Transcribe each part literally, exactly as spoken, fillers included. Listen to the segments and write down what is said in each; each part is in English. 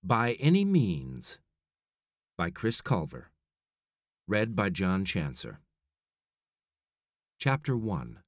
By Any Means by Chris Culver. Read by John Chancer. Chapter one.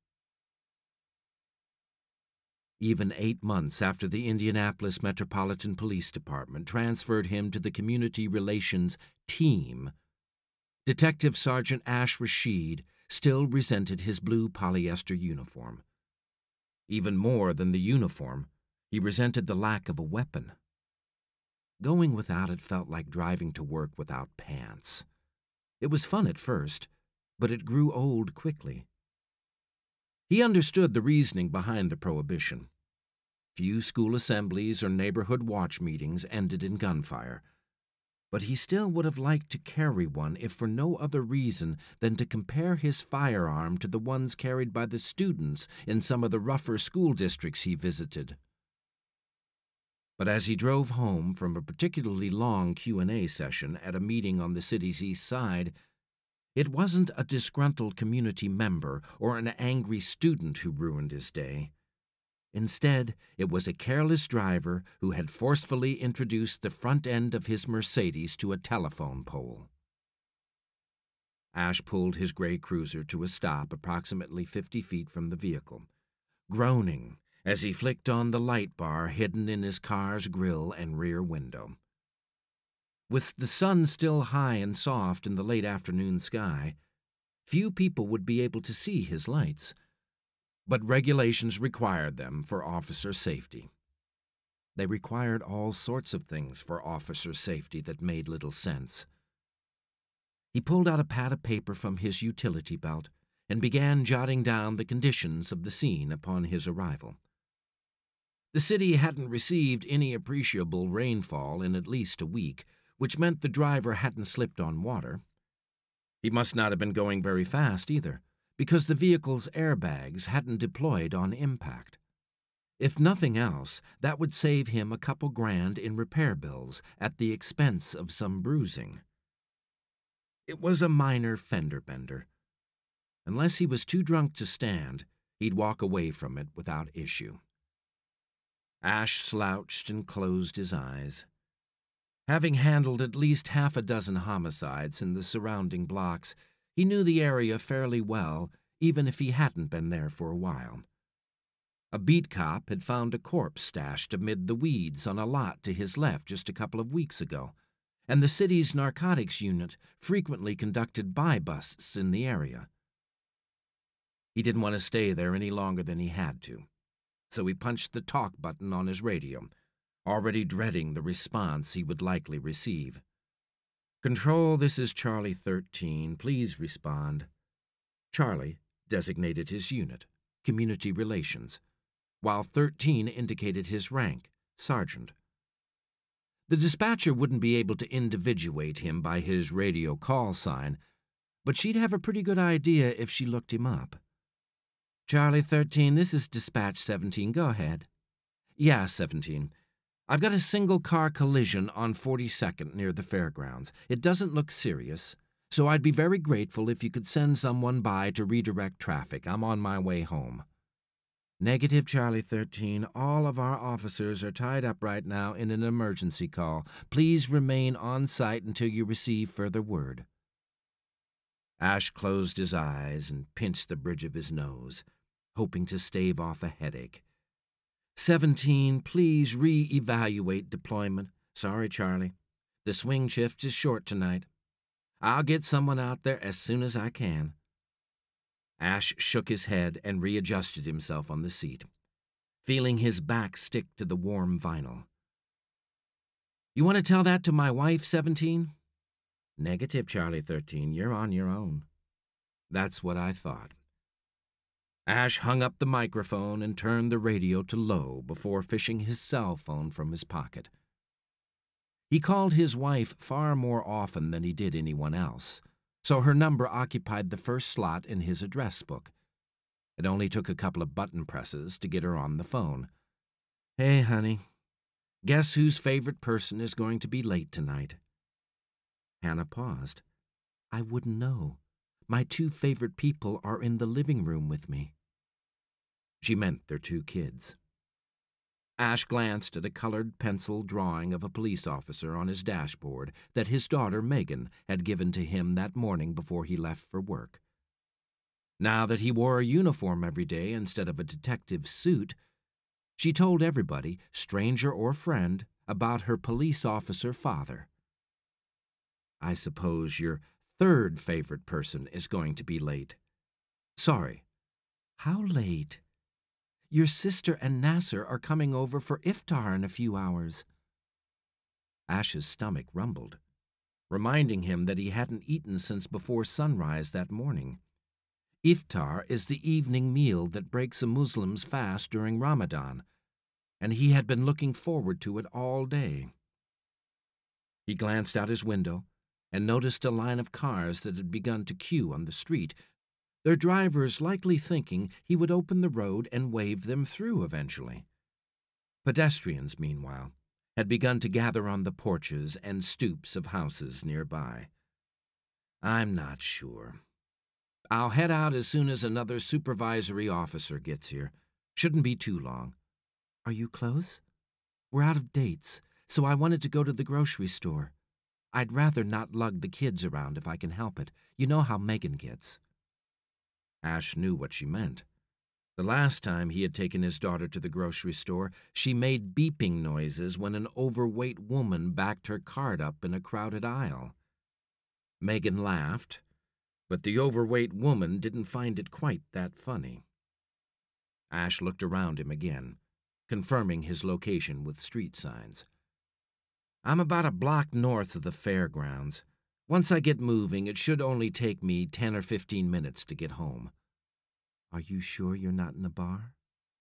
Even eight months after the Indianapolis Metropolitan Police Department transferred him to the Community Relations Team, Detective Sergeant Ash Rashid still resented his blue polyester uniform. Even more than the uniform, he resented the lack of a weapon. Going without it felt like driving to work without pants. It was fun at first, but it grew old quickly. He understood the reasoning behind the prohibition. Few school assemblies or neighborhood watch meetings ended in gunfire, but he still would have liked to carry one if for no other reason than to compare his firearm to the ones carried by the students in some of the rougher school districts he visited. But as he drove home from a particularly long Q and A session at a meeting on the city's east side, it wasn't a disgruntled community member or an angry student who ruined his day. Instead, it was a careless driver who had forcefully introduced the front end of his Mercedes to a telephone pole. Ash pulled his gray cruiser to a stop approximately fifty feet from the vehicle, groaning as he flicked on the light bar hidden in his car's grill and rear window. With the sun still high and soft in the late afternoon sky, few people would be able to see his lights, but regulations required them for officer safety. They required all sorts of things for officer safety that made little sense. He pulled out a pad of paper from his utility belt and began jotting down the conditions of the scene upon his arrival. The city hadn't received any appreciable rainfall in at least a week, which meant the driver hadn't slipped on water. He must not have been going very fast either, because the vehicle's airbags hadn't deployed on impact. If nothing else, that would save him a couple grand in repair bills at the expense of some bruising. It was a minor fender bender. Unless he was too drunk to stand, he'd walk away from it without issue. Ash slouched and closed his eyes. Having handled at least half a dozen homicides in the surrounding blocks, he knew the area fairly well, even if he hadn't been there for a while. A beat cop had found a corpse stashed amid the weeds on a lot to his left just a couple of weeks ago, and the city's narcotics unit frequently conducted buy-busts in the area. He didn't want to stay there any longer than he had to, so he punched the talk button on his radio, already dreading the response he would likely receive. "Control, this is Charlie thirteen. Please respond." Charlie designated his unit, Community Relations, while thirteen indicated his rank, Sergeant. The dispatcher wouldn't be able to individuate him by his radio call sign, but she'd have a pretty good idea if she looked him up. "Charlie thirteen, this is Dispatch seventeen. Go ahead." "Yeah, seventeen. I've got a single-car collision on forty-second near the fairgrounds. It doesn't look serious, so I'd be very grateful if you could send someone by to redirect traffic. I'm on my way home." "Negative, Charlie thirteen. All of our officers are tied up right now in an emergency call. Please remain on site until you receive further word." Ash closed his eyes and pinched the bridge of his nose, hoping to stave off a headache. seventeen, please re-evaluate deployment. Sorry, Charlie. The swing shift is short tonight. I'll get someone out there as soon as I can. Ash shook his head and readjusted himself on the seat, feeling his back stick to the warm vinyl. "You want to tell that to my wife, seventeen? "Negative, Charlie thirteen. You're on your own." "That's what I thought." Ash hung up the microphone and turned the radio to low before fishing his cell phone from his pocket. He called his wife far more often than he did anyone else, so her number occupied the first slot in his address book. It only took a couple of button presses to get her on the phone. "Hey, honey, guess whose favorite person is going to be late tonight?" Hannah paused. "I wouldn't know. My two favorite people are in the living room with me." She meant their two kids. Ash glanced at a colored pencil drawing of a police officer on his dashboard that his daughter Megan had given to him that morning before he left for work. Now that he wore a uniform every day instead of a detective's suit, she told everybody, stranger or friend, about her police officer father. I suppose your third favorite person is going to be late. Sorry. How late? Your sister and Nasser are coming over for iftar in a few hours. Ash's stomach rumbled, reminding him that he hadn't eaten since before sunrise that morning. Iftar is the evening meal that breaks a Muslim's fast during Ramadan, and he had been looking forward to it all day. He glanced out his window and noticed a line of cars that had begun to queue on the street, their drivers likely thinking he would open the road and wave them through eventually. Pedestrians, meanwhile, had begun to gather on the porches and stoops of houses nearby. I'm not sure. I'll head out as soon as another supervisory officer gets here. Shouldn't be too long. Are you close? We're out of dates, so I wanted to go to the grocery store. I'd rather not lug the kids around if I can help it. You know how Megan gets. Ash knew what she meant. The last time he had taken his daughter to the grocery store, she made beeping noises when an overweight woman backed her cart up in a crowded aisle. Megan laughed, but the overweight woman didn't find it quite that funny. Ash looked around him again, confirming his location with street signs. I'm about a block north of the fairgrounds. Once I get moving, it should only take me ten or fifteen minutes to get home. Are you sure you're not in a bar?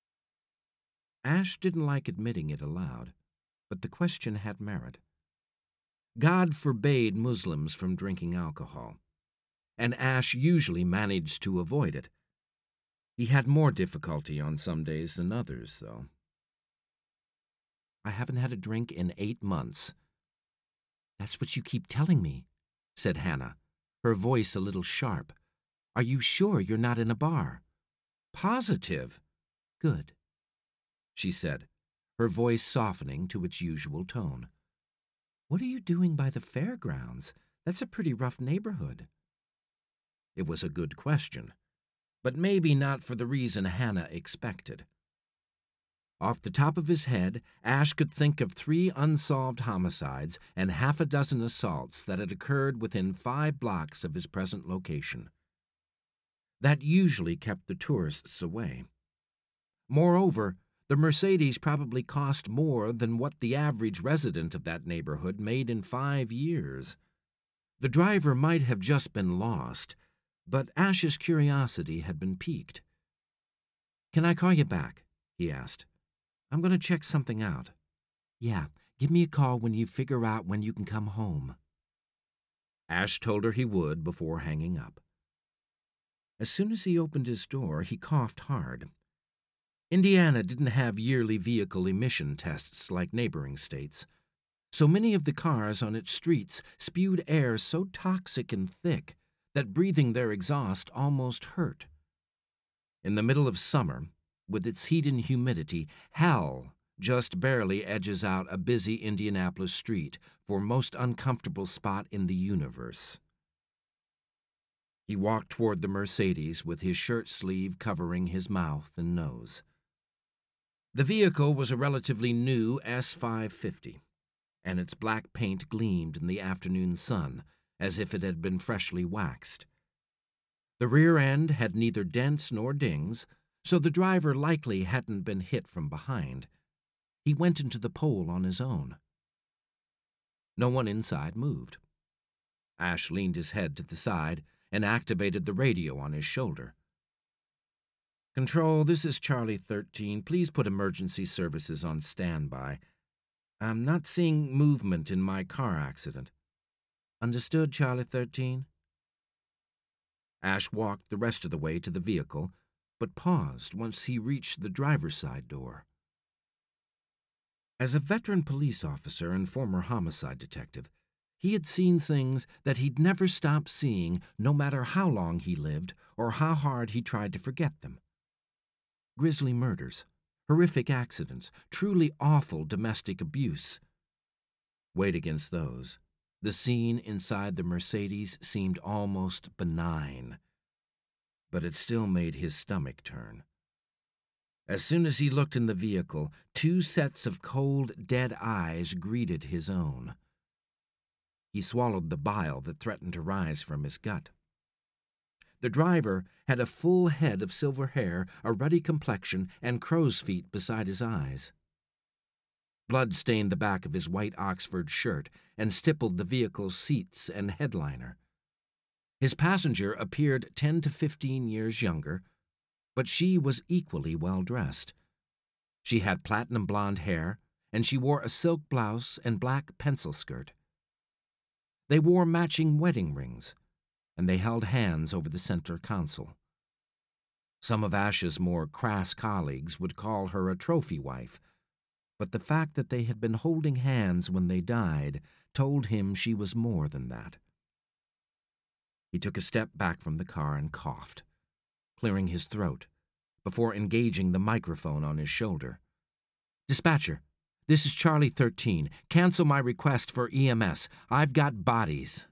Ash didn't like admitting it aloud, but the question had merit. God forbade Muslims from drinking alcohol, and Ash usually managed to avoid it. He had more difficulty on some days than others, though. I haven't had a drink in eight months. That's what you keep telling me, said Hannah, her voice a little sharp. Are you sure you're not in a bar? Positive. Good, she said, her voice softening to its usual tone. What are you doing by the fairgrounds? That's a pretty rough neighborhood. It was a good question, but maybe not for the reason Hannah expected. Off the top of his head, Ash could think of three unsolved homicides and half a dozen assaults that had occurred within five blocks of his present location. That usually kept the tourists away. Moreover, the Mercedes probably cost more than what the average resident of that neighborhood made in five years. The driver might have just been lost, but Ash's curiosity had been piqued. Can I call you back? He asked. I'm going to check something out. Yeah, give me a call when you figure out when you can come home. Ash told her he would before hanging up. As soon as he opened his door, he coughed hard. Indiana didn't have yearly vehicle emission tests like neighboring states, so many of the cars on its streets spewed air so toxic and thick that breathing their exhaust almost hurt. In the middle of summer, with its heat and humidity, hell just barely edges out a busy Indianapolis street for most uncomfortable spot in the universe. He walked toward the Mercedes with his shirt sleeve covering his mouth and nose. The vehicle was a relatively new S five fifty, and its black paint gleamed in the afternoon sun as if it had been freshly waxed. The rear end had neither dents nor dings, so the driver likely hadn't been hit from behind. He went into the pole on his own. No one inside moved. Ash leaned his head to the side and activated the radio on his shoulder. Control, this is Charlie thirteen. Please put emergency services on standby. I'm not seeing movement in my car accident. Understood, Charlie thirteen? Ash walked the rest of the way to the vehicle, but paused once he reached the driver's side door. As a veteran police officer and former homicide detective, he had seen things that he'd never stop seeing no matter how long he lived or how hard he tried to forget them. Grisly murders, horrific accidents, truly awful domestic abuse. Weighed against those, the scene inside the Mercedes seemed almost benign, but it still made his stomach turn. As soon as he looked in the vehicle, two sets of cold, dead eyes greeted his own. He swallowed the bile that threatened to rise from his gut. The driver had a full head of silver hair, a ruddy complexion, and crow's feet beside his eyes. Blood stained the back of his white Oxford shirt and stippled the vehicle's seats and headliner. His passenger appeared ten to fifteen years younger, but she was equally well dressed. She had platinum blonde hair, and she wore a silk blouse and black pencil skirt. They wore matching wedding rings, and they held hands over the center console. Some of Ash's more crass colleagues would call her a trophy wife, but the fact that they had been holding hands when they died told him she was more than that. He took a step back from the car and coughed, clearing his throat, before engaging the microphone on his shoulder. "Dispatcher, this is Charlie thirteen. Cancel my request for E M S. I've got bodies."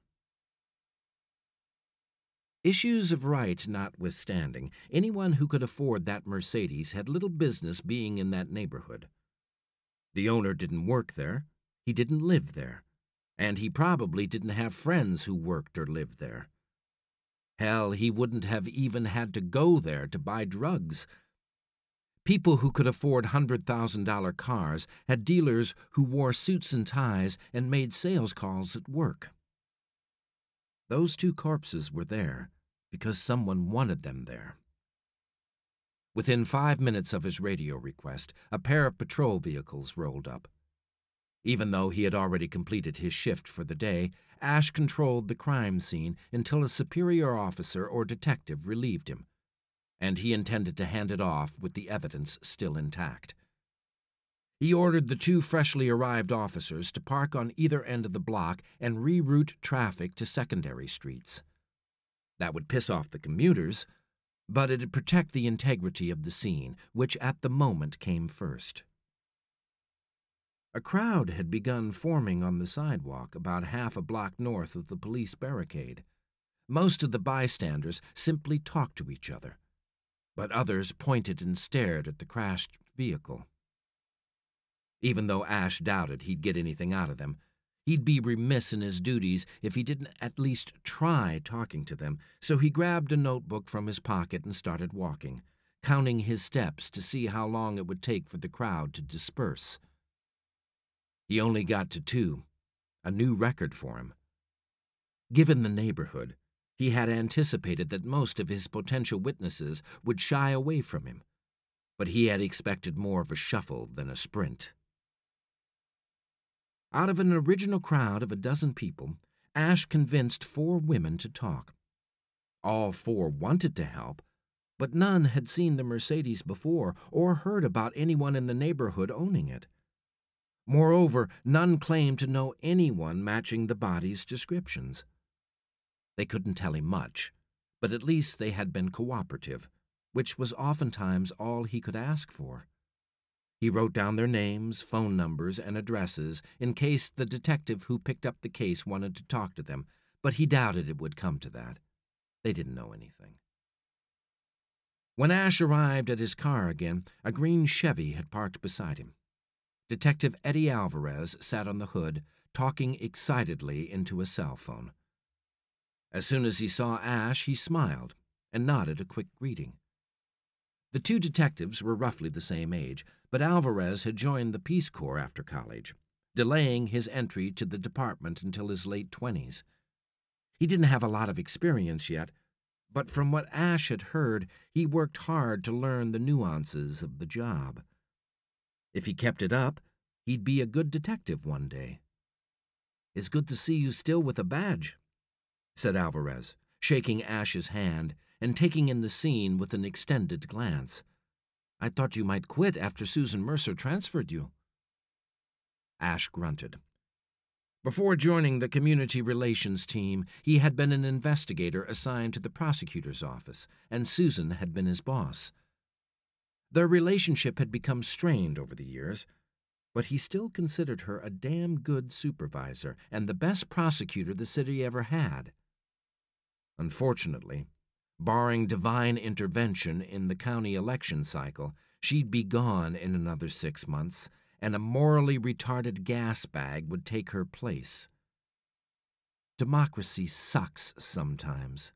Issues of right notwithstanding, anyone who could afford that Mercedes had little business being in that neighborhood. The owner didn't work there, he didn't live there, and he probably didn't have friends who worked or lived there. Hell, he wouldn't have even had to go there to buy drugs. People who could afford one hundred thousand dollar cars had dealers who wore suits and ties and made sales calls at work. Those two corpses were there because someone wanted them there. Within five minutes of his radio request, a pair of patrol vehicles rolled up. Even though he had already completed his shift for the day, Ash controlled the crime scene until a superior officer or detective relieved him, and he intended to hand it off with the evidence still intact. He ordered the two freshly arrived officers to park on either end of the block and reroute traffic to secondary streets. That would piss off the commuters, but it'd protect the integrity of the scene, which at the moment came first. A crowd had begun forming on the sidewalk about half a block north of the police barricade. Most of the bystanders simply talked to each other, but others pointed and stared at the crashed vehicle. Even though Ash doubted he'd get anything out of them, he'd be remiss in his duties if he didn't at least try talking to them, so he grabbed a notebook from his pocket and started walking, counting his steps to see how long it would take for the crowd to disperse. He only got to two, a new record for him. Given the neighborhood, he had anticipated that most of his potential witnesses would shy away from him, but he had expected more of a shuffle than a sprint. Out of an original crowd of a dozen people, Ash convinced four women to talk. All four wanted to help, but none had seen the Mercedes before or heard about anyone in the neighborhood owning it. Moreover, none claimed to know anyone matching the body's descriptions. They couldn't tell him much, but at least they had been cooperative, which was oftentimes all he could ask for. He wrote down their names, phone numbers, and addresses in case the detective who picked up the case wanted to talk to them, but he doubted it would come to that. They didn't know anything. When Ash arrived at his car again, a green Chevy had parked beside him. Detective Eddie Alvarez sat on the hood, talking excitedly into a cell phone. As soon as he saw Ash, he smiled and nodded a quick greeting. The two detectives were roughly the same age, but Alvarez had joined the Peace Corps after college, delaying his entry to the department until his late twenties. He didn't have a lot of experience yet, but from what Ash had heard, he worked hard to learn the nuances of the job. If he kept it up, he'd be a good detective one day. "It's good to see you still with a badge," said Alvarez, shaking Ash's hand and taking in the scene with an extended glance. "I thought you might quit after Susan Mercer transferred you." Ash grunted. Before joining the community relations team, he had been an investigator assigned to the prosecutor's office, and Susan had been his boss. Their relationship had become strained over the years, but he still considered her a damn good supervisor and the best prosecutor the city ever had. Unfortunately, barring divine intervention in the county election cycle, she'd be gone in another six months, and a morally retarded gas bag would take her place. Democracy sucks sometimes.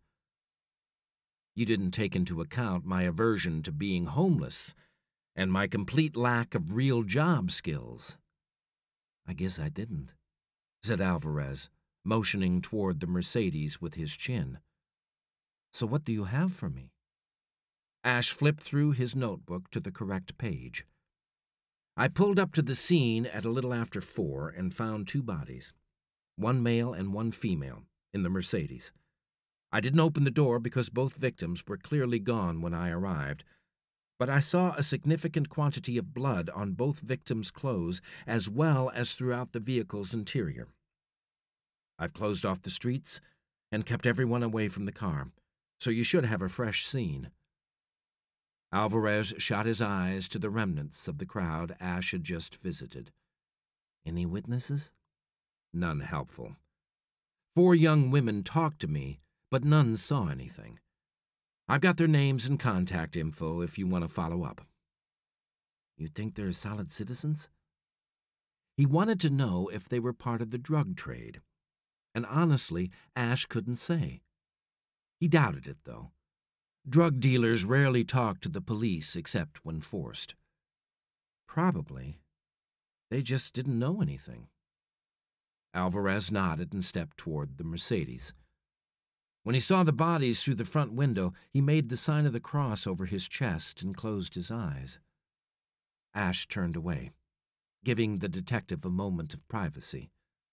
You didn't take into account my aversion to being homeless and my complete lack of real job skills. I guess I didn't, said Alvarez, motioning toward the Mercedes with his chin. So what do you have for me? Ash flipped through his notebook to the correct page. I pulled up to the scene at a little after four and found two bodies, one male and one female, in the Mercedes. I didn't open the door because both victims were clearly gone when I arrived, but I saw a significant quantity of blood on both victims' clothes as well as throughout the vehicle's interior. I've closed off the streets and kept everyone away from the car, so you should have a fresh scene. Alvarez shot his eyes to the remnants of the crowd Ash had just visited. Any witnesses? None helpful. Four young women talked to me, but none saw anything. I've got their names and contact info if you want to follow up. You think they're solid citizens? He wanted to know if they were part of the drug trade, and honestly, Ash couldn't say. He doubted it, though. Drug dealers rarely talk to the police except when forced. Probably. They just didn't know anything. Alvarez nodded and stepped toward the Mercedes. When he saw the bodies through the front window, he made the sign of the cross over his chest and closed his eyes. Ash turned away, giving the detective a moment of privacy.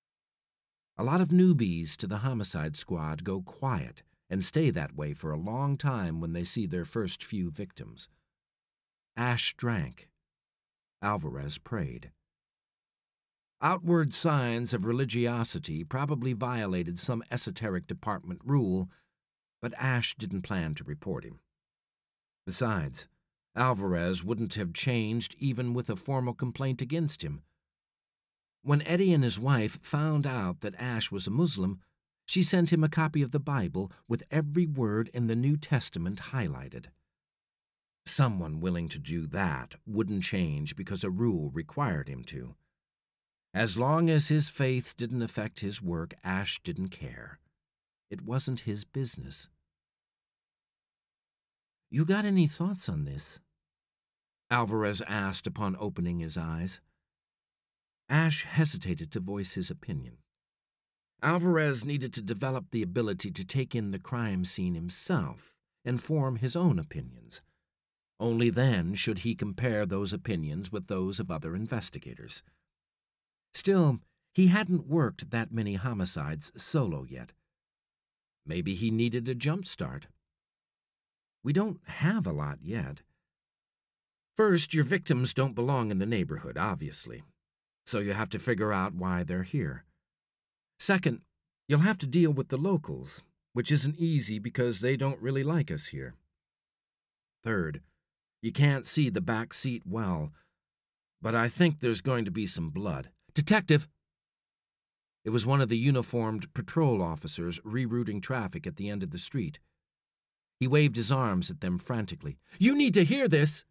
A lot of newbies to the homicide squad go quiet and stay that way for a long time when they see their first few victims. Ash drank. Alvarez prayed. Outward signs of religiosity probably violated some esoteric department rule, but Ash didn't plan to report him. Besides, Alvarez wouldn't have changed even with a formal complaint against him. When Eddie and his wife found out that Ash was a Muslim, she sent him a copy of the Bible with every word in the New Testament highlighted. Someone willing to do that wouldn't change because a rule required him to. As long as his faith didn't affect his work, Ash didn't care. It wasn't his business. You got any thoughts on this? Alvarez asked upon opening his eyes. Ash hesitated to voice his opinion. Alvarez needed to develop the ability to take in the crime scene himself and form his own opinions. Only then should he compare those opinions with those of other investigators. Still, he hadn't worked that many homicides solo yet. Maybe he needed a jump start. We don't have a lot yet. First, your victims don't belong in the neighborhood, obviously, so you have to figure out why they're here. Second, you'll have to deal with the locals, which isn't easy because they don't really like us here. Third, you can't see the back seat well, but I think there's going to be some blood. Detective! It was one of the uniformed patrol officers rerouting traffic at the end of the street. He waved his arms at them frantically. You need to hear this!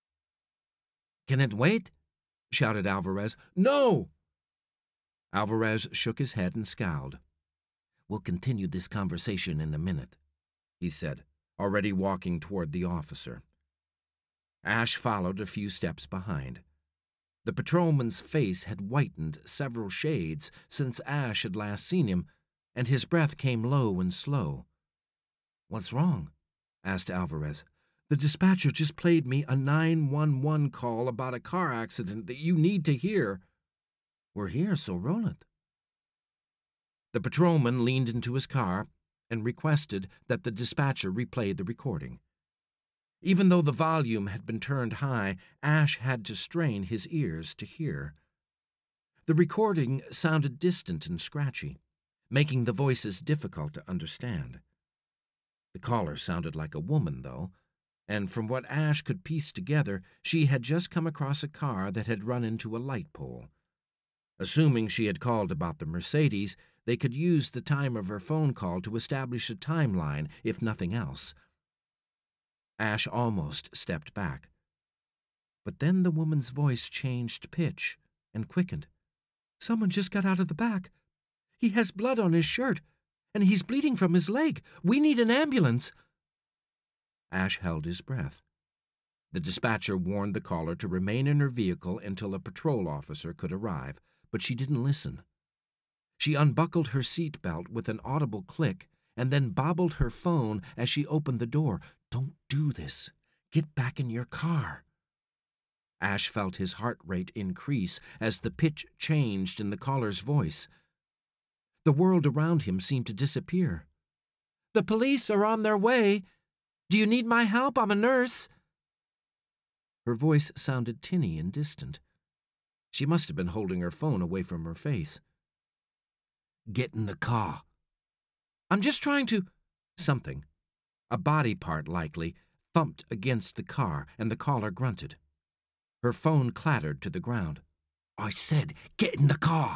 Can it wait? Shouted Alvarez. No! Alvarez shook his head and scowled. We'll continue this conversation in a minute, he said, already walking toward the officer. Ash followed a few steps behind. The patrolman's face had whitened several shades since Ash had last seen him, and his breath came low and slow. What's wrong? Asked Alvarez. The dispatcher just played me a nine one one call about a car accident that you need to hear. We're here, so roll it. The patrolman leaned into his car and requested that the dispatcher replay the recording. Even though the volume had been turned high, Ash had to strain his ears to hear. The recording sounded distant and scratchy, making the voices difficult to understand. The caller sounded like a woman, though, and from what Ash could piece together, she had just come across a car that had run into a light pole. Assuming she had called about the Mercedes, they could use the time of her phone call to establish a timeline, if nothing else. Ash almost stepped back. But then the woman's voice changed pitch and quickened. "Someone just got out of the back. He has blood on his shirt, and he's bleeding from his leg. We need an ambulance." Ash held his breath. The dispatcher warned the caller to remain in her vehicle until a patrol officer could arrive, but she didn't listen. She unbuckled her seat belt with an audible click and then bobbled her phone as she opened the door. "Don't do this. Get back in your car." Ash felt his heart rate increase as the pitch changed in the caller's voice. The world around him seemed to disappear. "The police are on their way. Do you need my help? I'm a nurse." Her voice sounded tinny and distant. She must have been holding her phone away from her face. "Get in the car." "I'm just trying to—" Something, a body part likely, thumped against the car, and the caller grunted. Her phone clattered to the ground. "I said, get in the car."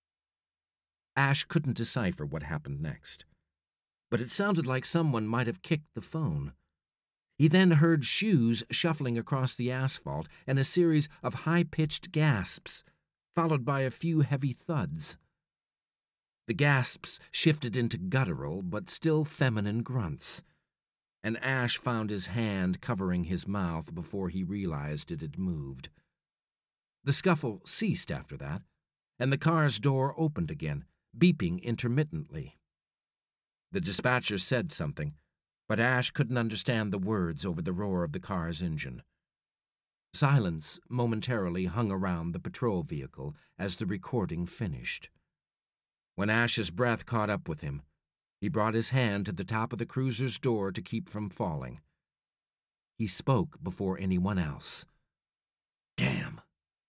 Ash couldn't decipher what happened next, but it sounded like someone might have kicked the phone. He then heard shoes shuffling across the asphalt and a series of high-pitched gasps, followed by a few heavy thuds. The gasps shifted into guttural but still feminine grunts, and Ash found his hand covering his mouth before he realized it had moved. The scuffle ceased after that, and the car's door opened again, beeping intermittently. The dispatcher said something, but Ash couldn't understand the words over the roar of the car's engine. Silence momentarily hung around the patrol vehicle as the recording finished. When Ash's breath caught up with him, he brought his hand to the top of the cruiser's door to keep from falling. He spoke before anyone else. "Damn."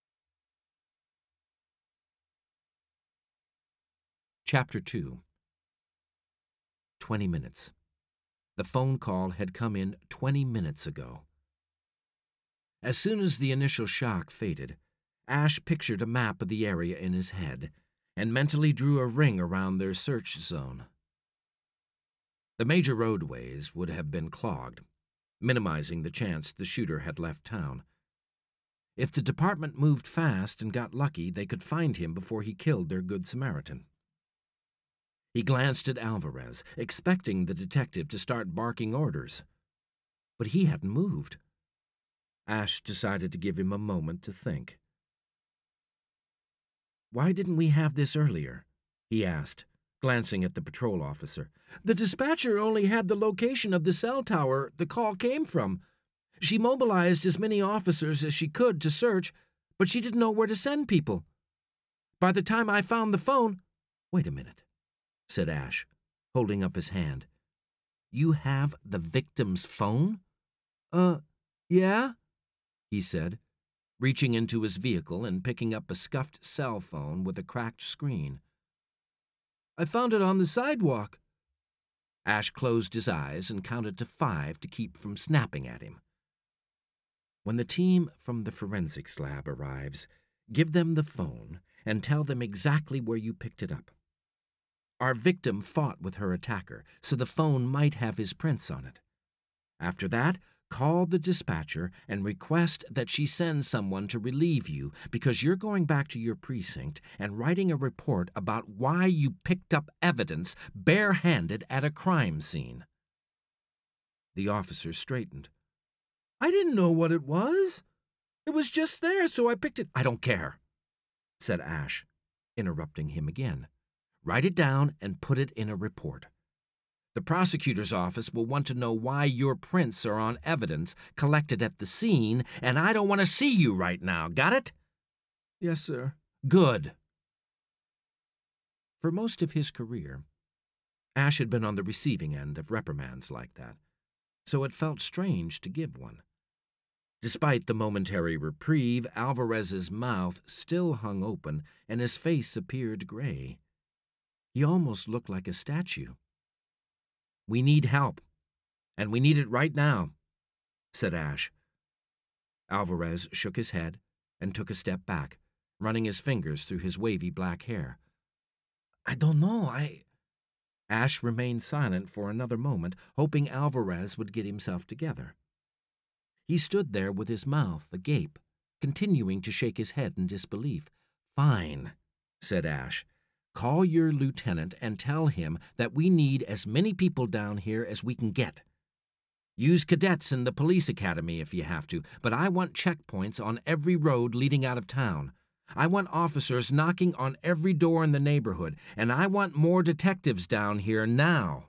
Chapter two. Twenty minutes. The phone call had come in twenty minutes ago. As soon as the initial shock faded, Ash pictured a map of the area in his head and mentally drew a ring around their search zone. The major roadways would have been clogged, minimizing the chance the shooter had left town. If the department moved fast and got lucky, they could find him before he killed their Good Samaritan. He glanced at Alvarez, expecting the detective to start barking orders. But he hadn't moved. Ash decided to give him a moment to think. "Why didn't we have this earlier?" he asked, glancing at the patrol officer. "The dispatcher only had the location of the cell tower the call came from. She mobilized as many officers as she could to search, but she didn't know where to send people. By the time I found the phone—" "Wait a minute," said Ash, holding up his hand. "You have the victim's phone?" Uh, yeah, he said, reaching into his vehicle and picking up a scuffed cell phone with a cracked screen. "I found it on the sidewalk." Ash closed his eyes and counted to five to keep from snapping at him. "When the team from the forensics lab arrives, give them the phone and tell them exactly where you picked it up. Our victim fought with her attacker, so the phone might have his prints on it. After that, call the dispatcher and request that she send someone to relieve you because you're going back to your precinct and writing a report about why you picked up evidence bare-handed at a crime scene." The officer straightened. "I didn't know what it was. It was just there, so I picked it." "I don't care," said Ash, interrupting him again. "Write it down and put it in a report. The prosecutor's office will want to know why your prints are on evidence collected at the scene, and I don't want to see you right now. Got it?" "Yes, sir." "Good." For most of his career, Ash had been on the receiving end of reprimands like that, so it felt strange to give one. Despite the momentary reprieve, Alvarez's mouth still hung open and his face appeared gray. He almost looked like a statue. "We need help, and we need it right now. said Ash. Alvarez shook his head and took a step back, running his fingers through his wavy black hair. I don't know, I... Ash remained silent for another moment, hoping Alvarez would get himself together. He stood there with his mouth agape, continuing to shake his head in disbelief. Fine, said Ash. Call your lieutenant and tell him that we need as many people down here as we can get. Use cadets in the police academy if you have to, but I want checkpoints on every road leading out of town. I want officers knocking on every door in the neighborhood, and I want more detectives down here now.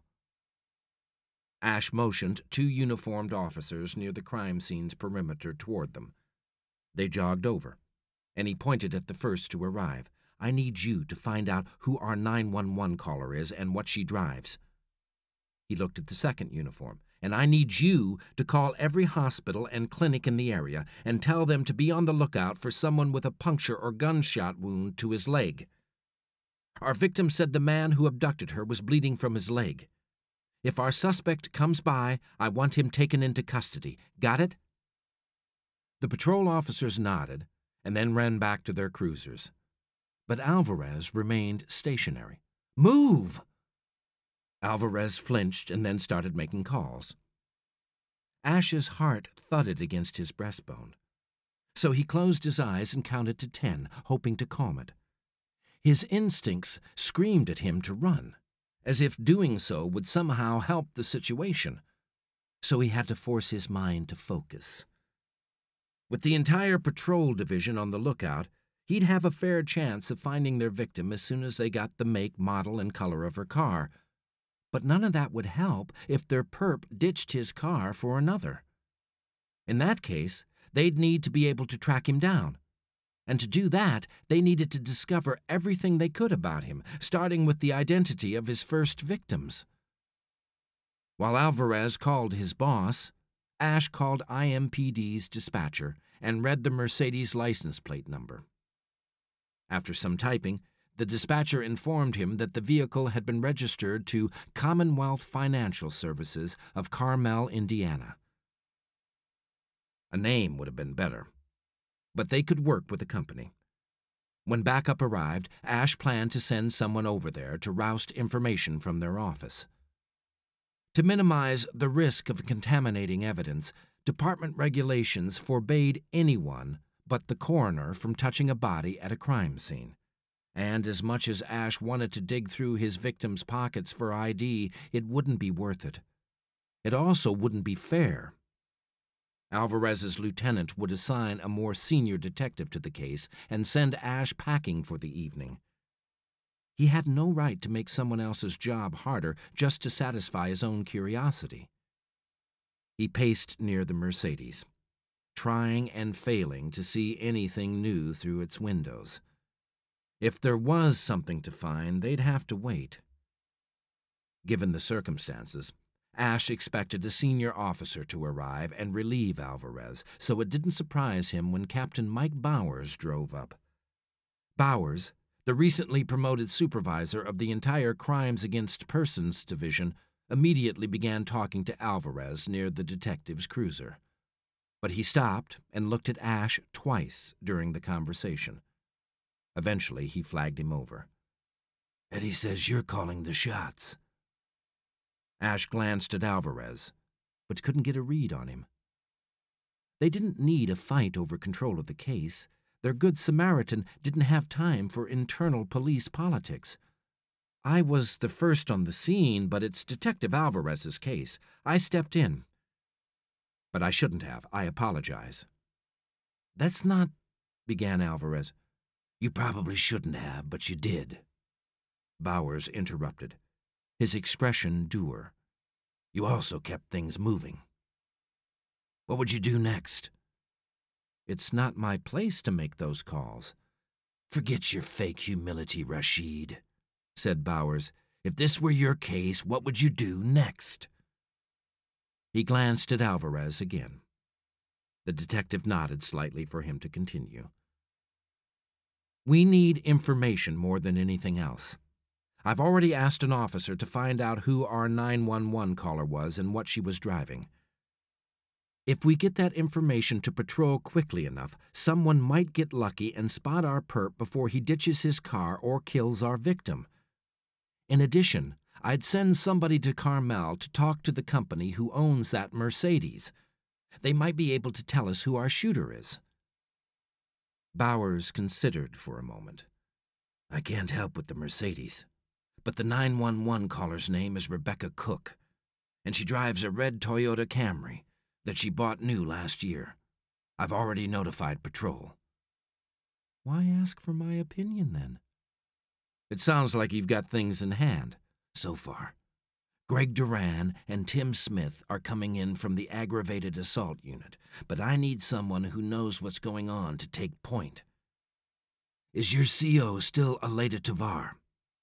Ash motioned two uniformed officers near the crime scene's perimeter toward them. They jogged over, and he pointed at the first to arrive. I need you to find out who our nine one one caller is and what she drives. He looked at the second uniform. And I need you to call every hospital and clinic in the area and tell them to be on the lookout for someone with a puncture or gunshot wound to his leg. Our victim said the man who abducted her was bleeding from his leg. If our suspect comes by, I want him taken into custody. Got it? The patrol officers nodded and then ran back to their cruisers. But Alvarez remained stationary. Move! Alvarez flinched and then started making calls. Ash's heart thudded against his breastbone. So he closed his eyes and counted to ten, hoping to calm it. His instincts screamed at him to run, as if doing so would somehow help the situation. So he had to force his mind to focus. With the entire patrol division on the lookout, he'd have a fair chance of finding their victim as soon as they got the make, model, and color of her car. But none of that would help if their perp ditched his car for another. In that case, they'd need to be able to track him down. And to do that, they needed to discover everything they could about him, starting with the identity of his first victims. While Alvarez called his boss, Ash called I M P D's dispatcher and read the Mercedes license plate number. After some typing, the dispatcher informed him that the vehicle had been registered to Commonwealth Financial Services of Carmel, Indiana. A name would have been better, but they could work with the company. When backup arrived, Ash planned to send someone over there to roust information from their office. To minimize the risk of contaminating evidence, department regulations forbade anyone but the coroner from touching a body at a crime scene. And as much as Ash wanted to dig through his victim's pockets for I D, it wouldn't be worth it. It also wouldn't be fair. Alvarez's lieutenant would assign a more senior detective to the case and send Ash packing for the evening. He had no right to make someone else's job harder just to satisfy his own curiosity. He paced near the Mercedes, trying and failing to see anything new through its windows. If there was something to find, they'd have to wait. Given the circumstances, Ash expected a senior officer to arrive and relieve Alvarez, so it didn't surprise him when Captain Mike Bowers drove up. Bowers, the recently promoted supervisor of the entire Crimes Against Persons division, immediately began talking to Alvarez near the detective's cruiser. But he stopped and looked at Ash twice during the conversation. Eventually, he flagged him over. Eddie says you're calling the shots. Ash glanced at Alvarez, but couldn't get a read on him. They didn't need a fight over control of the case. Their Good Samaritan didn't have time for internal police politics. I was the first on the scene, but it's Detective Alvarez's case. I stepped in. But I shouldn't have. I apologize. That's not, began Alvarez. You probably shouldn't have, but you did. Bowers interrupted, his expression dour. You also kept things moving. What would you do next? It's not my place to make those calls. Forget your fake humility, Rashid, said Bowers. If this were your case, what would you do next? He glanced at Alvarez again. The detective nodded slightly for him to continue. We need information more than anything else. I've already asked an officer to find out who our nine one one caller was and what she was driving. If we get that information to patrol quickly enough, someone might get lucky and spot our perp before he ditches his car or kills our victim. In addition, I'd send somebody to Carmel to talk to the company who owns that Mercedes. They might be able to tell us who our shooter is." Bowers considered for a moment. "I can't help with the Mercedes, but the nine one one caller's name is Rebecca Cook, and she drives a red Toyota Camry that she bought new last year. I've already notified patrol." "Why ask for my opinion, then?" "It sounds like you've got things in hand, so far. Greg Duran and Tim Smith are coming in from the aggravated assault unit, but I need someone who knows what's going on to take point. Is your C O still Aleda Tavar?"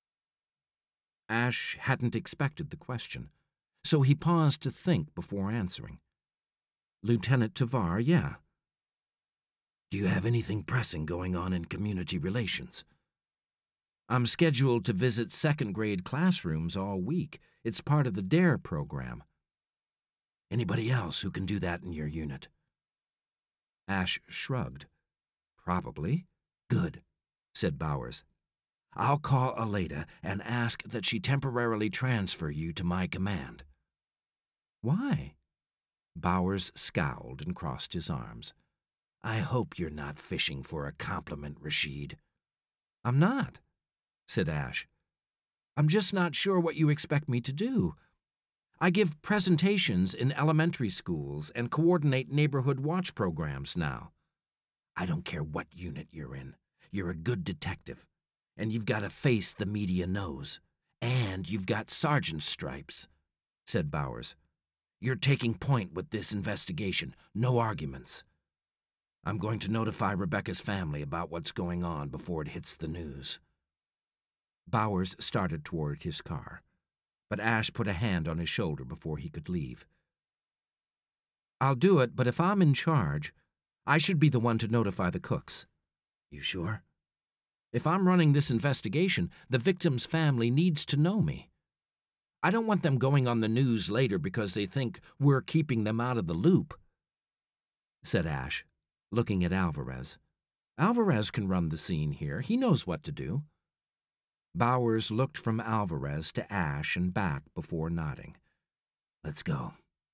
Ash hadn't expected the question, so he paused to think before answering. "Lieutenant Tavar, yeah." "Do you have anything pressing going on in community relations?" "I'm scheduled to visit second-grade classrooms all week. It's part of the DARE program." "Anybody else who can do that in your unit?" Ash shrugged. "Probably." "Good," said Bowers. "I'll call Aleda and ask that she temporarily transfer you to my command." "Why?" Bowers scowled and crossed his arms. "I hope you're not fishing for a compliment, Rashid." "I'm not," said Ash. "I'm just not sure what you expect me to do. I give presentations in elementary schools and coordinate neighborhood watch programs now." "I don't care what unit you're in. You're a good detective, and you've got a face the media knows. And you've got sergeant's stripes," said Bowers. "You're taking point with this investigation. No arguments. I'm going to notify Rebecca's family about what's going on before it hits the news." Bowers started toward his car, but Ash put a hand on his shoulder before he could leave. "I'll do it, but if I'm in charge, I should be the one to notify the Cooks." "You sure?" "If I'm running this investigation, the victim's family needs to know me. I don't want them going on the news later because they think we're keeping them out of the loop," said Ash, looking at Alvarez. "Alvarez can run the scene here. He knows what to do." Bowers looked from Alvarez to Ash and back before nodding. "Let's go."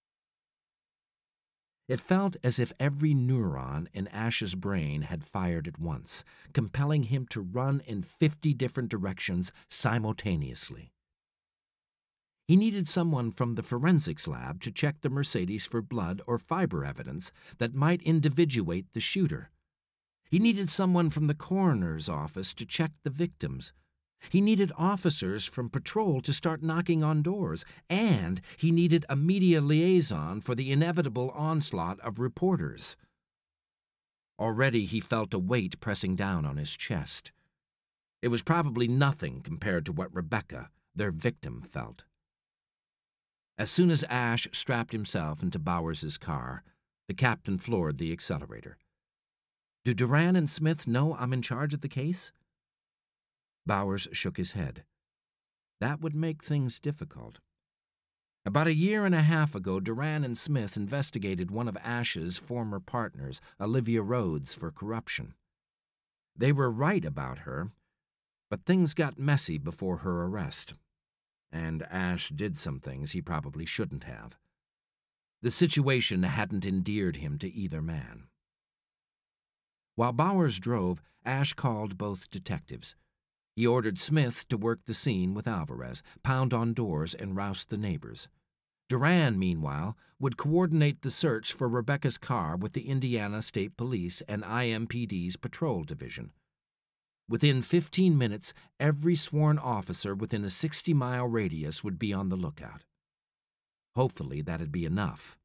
It felt as if every neuron in Ash's brain had fired at once, compelling him to run in fifty different directions simultaneously. He needed someone from the forensics lab to check the Mercedes for blood or fiber evidence that might individuate the shooter. He needed someone from the coroner's office to check the victims. He needed officers from patrol to start knocking on doors, and he needed a media liaison for the inevitable onslaught of reporters. Already he felt a weight pressing down on his chest. It was probably nothing compared to what Rebecca, their victim, felt. As soon as Ash strapped himself into Bowers's car, the captain floored the accelerator. "Do Duran and Smith know I'm in charge of the case?" Bowers shook his head. That would make things difficult. About a year and a half ago, Duran and Smith investigated one of Ash's former partners, Olivia Rhodes, for corruption. They were right about her, but things got messy before her arrest, and Ash did some things he probably shouldn't have. The situation hadn't endeared him to either man. While Bowers drove, Ash called both detectives. He ordered Smith to work the scene with Alvarez, pound on doors, and roust the neighbors. Duran, meanwhile, would coordinate the search for Rebecca's car with the Indiana State Police and I M P D's patrol division. Within fifteen minutes, every sworn officer within a sixty-mile radius would be on the lookout. Hopefully that'd be enough.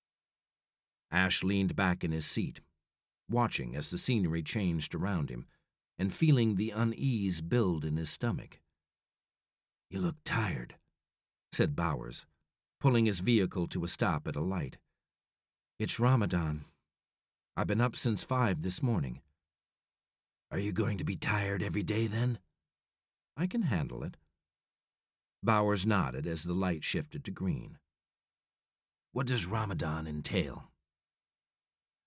Ash leaned back in his seat, watching as the scenery changed around him, and feeling the unease build in his stomach. "You look tired," said Bowers, pulling his vehicle to a stop at a light. "It's Ramadan. I've been up since five this morning." "Are you going to be tired every day, then?" "I can handle it." Bowers nodded as the light shifted to green. "What does Ramadan entail?"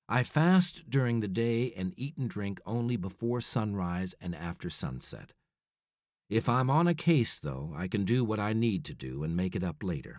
I fast during the day and eat and drink only before sunrise and after sunset. If I'm on a case, though, I can do what I need to do and make it up later."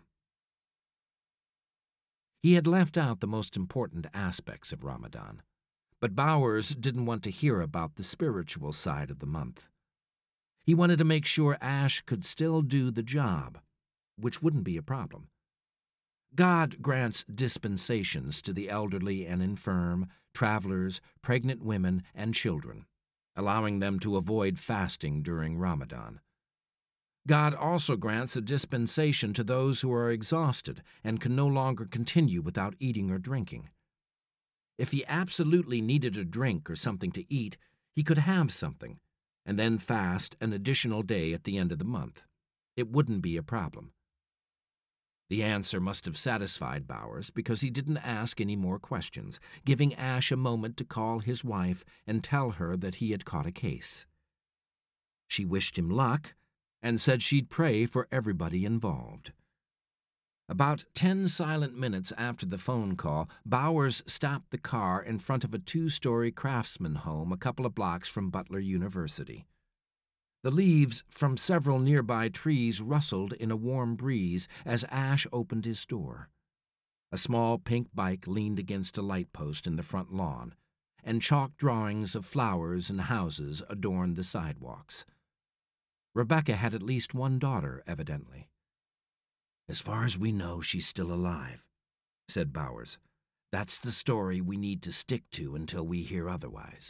He had left out the most important aspects of Ramadan, but Bowers didn't want to hear about the spiritual side of the month. He wanted to make sure Ash could still do the job, which wouldn't be a problem. God grants dispensations to the elderly and infirm, travelers, pregnant women, and children, allowing them to avoid fasting during Ramadan. God also grants a dispensation to those who are exhausted and can no longer continue without eating or drinking. If he absolutely needed a drink or something to eat, he could have something, and then fast an additional day at the end of the month. It wouldn't be a problem. The answer must have satisfied Bowers because he didn't ask any more questions, giving Ash a moment to call his wife and tell her that he had caught a case. She wished him luck and said she'd pray for everybody involved. About ten silent minutes after the phone call, Bowers stopped the car in front of a two-story craftsman home a couple of blocks from Butler University. The leaves from several nearby trees rustled in a warm breeze as Ash opened his door. A small pink bike leaned against a light post in the front lawn, and chalk drawings of flowers and houses adorned the sidewalks. Rebecca had at least one daughter, evidently. "As far as we know, she's still alive," said Bowers. "That's the story we need to stick to until we hear otherwise."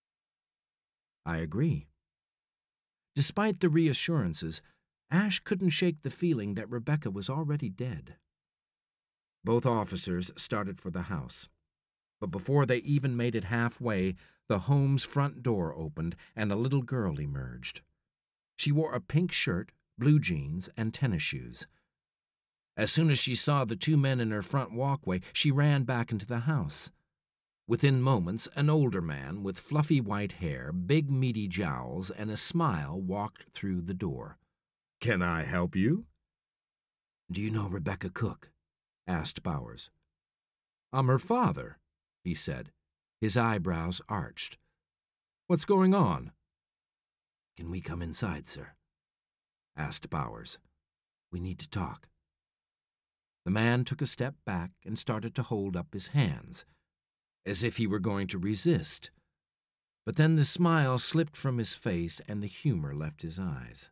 "I agree." Despite the reassurances, Ash couldn't shake the feeling that Rebecca was already dead. Both officers started for the house, but before they even made it halfway, the home's front door opened and a little girl emerged. She wore a pink shirt, blue jeans, and tennis shoes. As soon as she saw the two men in her front walkway, she ran back into the house. Within moments, an older man with fluffy white hair, big meaty jowls, and a smile walked through the door. "Can I help you?" "Do you know Rebecca Cook?" asked Bowers. "I'm her father," he said, his eyebrows arched. "What's going on?" "Can we come inside, sir?" asked Bowers. "We need to talk." The man took a step back and started to hold up his hands, as if he were going to resist. But then the smile slipped from his face and the humor left his eyes.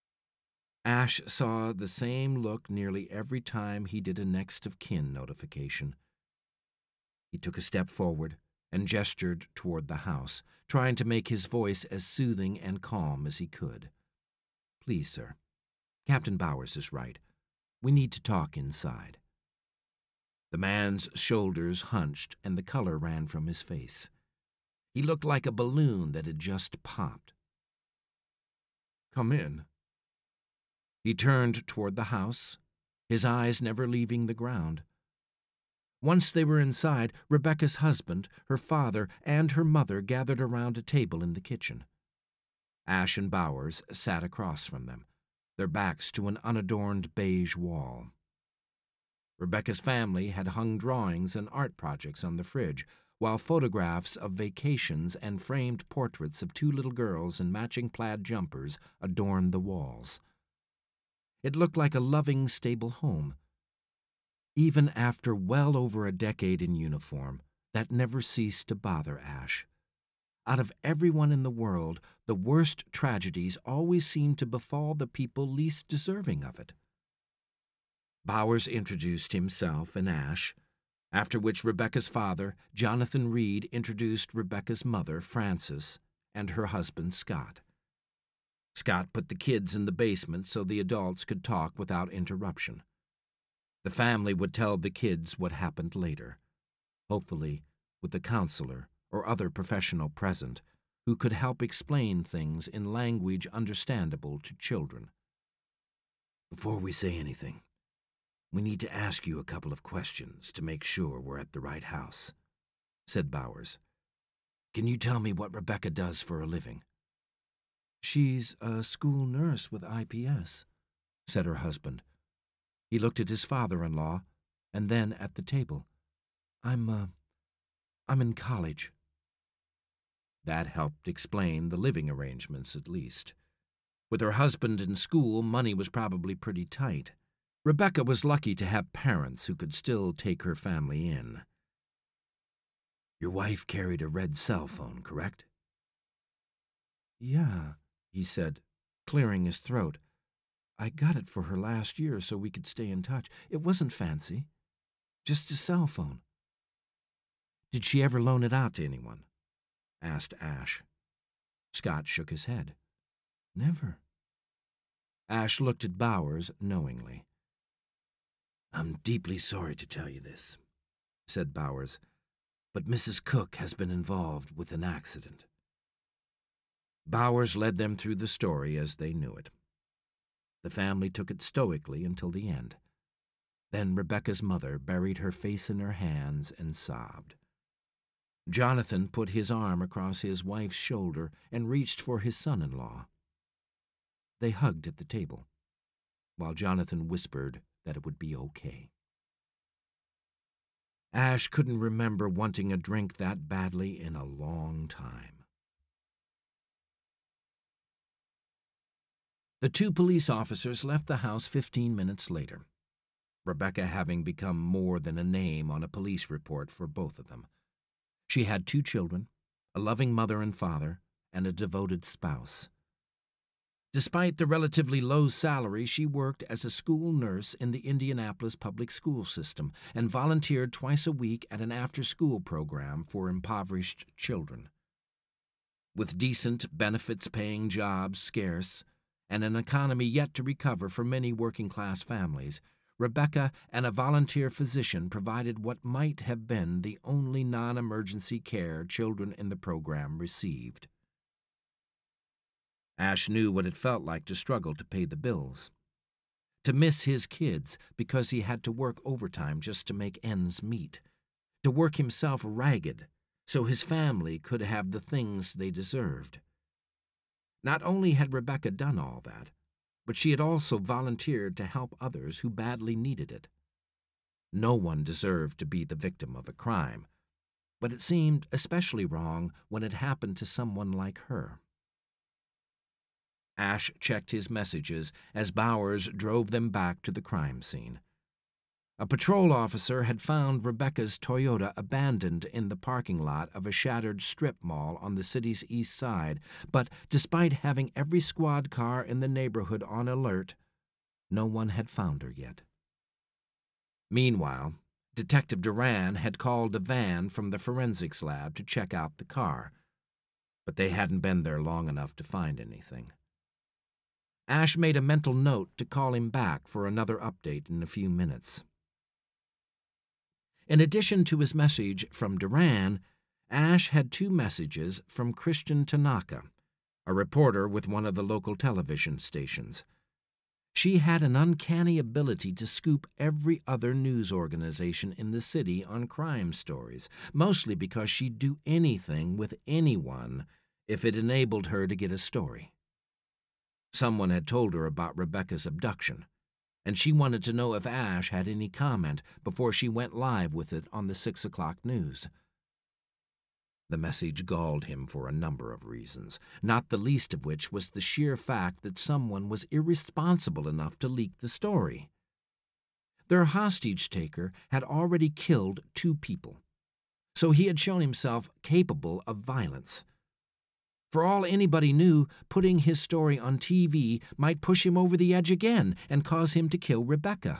Ash saw the same look nearly every time he did a next of kin notification. He took a step forward and gestured toward the house, trying to make his voice as soothing and calm as he could. "Please, sir, Captain Bowers is right. We need to talk inside." The man's shoulders hunched and the color ran from his face. He looked like a balloon that had just popped. "Come in." He turned toward the house, his eyes never leaving the ground. Once they were inside, Rebecca's husband, her father, and her mother gathered around a table in the kitchen. Ash and Bowers sat across from them, their backs to an unadorned beige wall. Rebecca's family had hung drawings and art projects on the fridge, while photographs of vacations and framed portraits of two little girls in matching plaid jumpers adorned the walls. It looked like a loving, stable home. Even after well over a decade in uniform, that never ceased to bother Ash. Out of everyone in the world, the worst tragedies always seemed to befall the people least deserving of it. Bowers introduced himself and Ash, after which Rebecca's father, Jonathan Reed, introduced Rebecca's mother, Frances, and her husband, Scott. Scott put the kids in the basement so the adults could talk without interruption. The family would tell the kids what happened later, hopefully with a counselor or other professional present who could help explain things in language understandable to children. "Before we say anything, we need to ask you a couple of questions to make sure we're at the right house," said Bowers. "Can you tell me what Rebecca does for a living?" "She's a school nurse with I P S, said her husband. He looked at his father-in-law and then at the table. I'm, uh, I'm in college. That helped explain the living arrangements, at least. With her husband in school, money was probably pretty tight. Rebecca was lucky to have parents who could still take her family in. Your wife carried a red cell phone, correct? Yeah, he said, clearing his throat. I got it for her last year so we could stay in touch. It wasn't fancy. Just a cell phone. Did she ever loan it out to anyone? Asked Ash. Scott shook his head. Never. Ash looked at Bowers knowingly. I'm deeply sorry to tell you this, said Bowers, but Missus Cook has been involved with an accident. Bowers led them through the story as they knew it. The family took it stoically until the end. Then Rebecca's mother buried her face in her hands and sobbed. Jonathan put his arm across his wife's shoulder and reached for his son-in-law. They hugged at the table, while Jonathan whispered that it would be okay. Ash couldn't remember wanting a drink that badly in a long time. The two police officers left the house fifteen minutes later, Rebecca having become more than a name on a police report for both of them. She had two children, a loving mother and father, and a devoted spouse. Despite the relatively low salary, she worked as a school nurse in the Indianapolis public school system and volunteered twice a week at an after-school program for impoverished children. With decent, benefits-paying jobs scarce, and an economy yet to recover for many working-class families, Rebecca and a volunteer physician provided what might have been the only non-emergency care children in the program received. Ash knew what it felt like to struggle to pay the bills, to miss his kids because he had to work overtime just to make ends meet, to work himself ragged so his family could have the things they deserved. Not only had Rebecca done all that, but she had also volunteered to help others who badly needed it. No one deserved to be the victim of a crime, but it seemed especially wrong when it happened to someone like her. Ash checked his messages as Bowers drove them back to the crime scene. A patrol officer had found Rebecca's Toyota abandoned in the parking lot of a shattered strip mall on the city's east side, but despite having every squad car in the neighborhood on alert, no one had found her yet. Meanwhile, Detective Duran had called a van from the forensics lab to check out the car, but they hadn't been there long enough to find anything. Ash made a mental note to call him back for another update in a few minutes. In addition to his message from Duran, Ash had two messages from Christian Tanaka, a reporter with one of the local television stations. She had an uncanny ability to scoop every other news organization in the city on crime stories, mostly because she'd do anything with anyone if it enabled her to get a story. Someone had told her about Rebecca's abduction, and she wanted to know if Ash had any comment before she went live with it on the six o'clock news. The message galled him for a number of reasons, not the least of which was the sheer fact that someone was irresponsible enough to leak the story. Their hostage-taker had already killed two people, so he had shown himself capable of violence. For all anybody knew, putting his story on T V might push him over the edge again and cause him to kill Rebecca.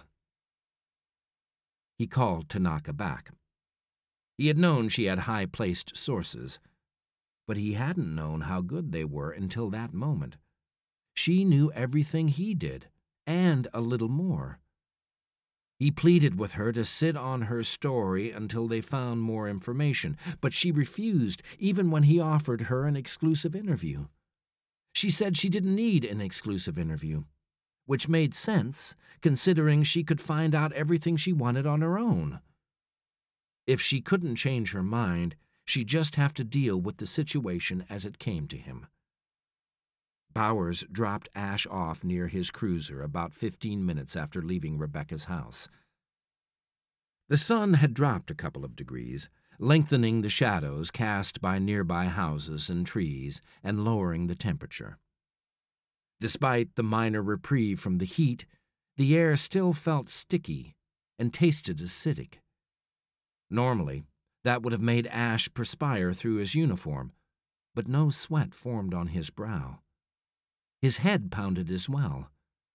He called Tanaka back. He had known she had high-placed sources, but he hadn't known how good they were until that moment. She knew everything he did, and a little more. He pleaded with her to sit on her story until they found more information, but she refused, even when he offered her an exclusive interview. She said she didn't need an exclusive interview, which made sense, considering she could find out everything she wanted on her own. If she couldn't change her mind, she'd just have to deal with the situation as it came to him. Bowers dropped Ash off near his cruiser about fifteen minutes after leaving Rebecca's house. The sun had dropped a couple of degrees, lengthening the shadows cast by nearby houses and trees and lowering the temperature. Despite the minor reprieve from the heat, the air still felt sticky and tasted acidic. Normally, that would have made Ash perspire through his uniform, but no sweat formed on his brow. His head pounded as well.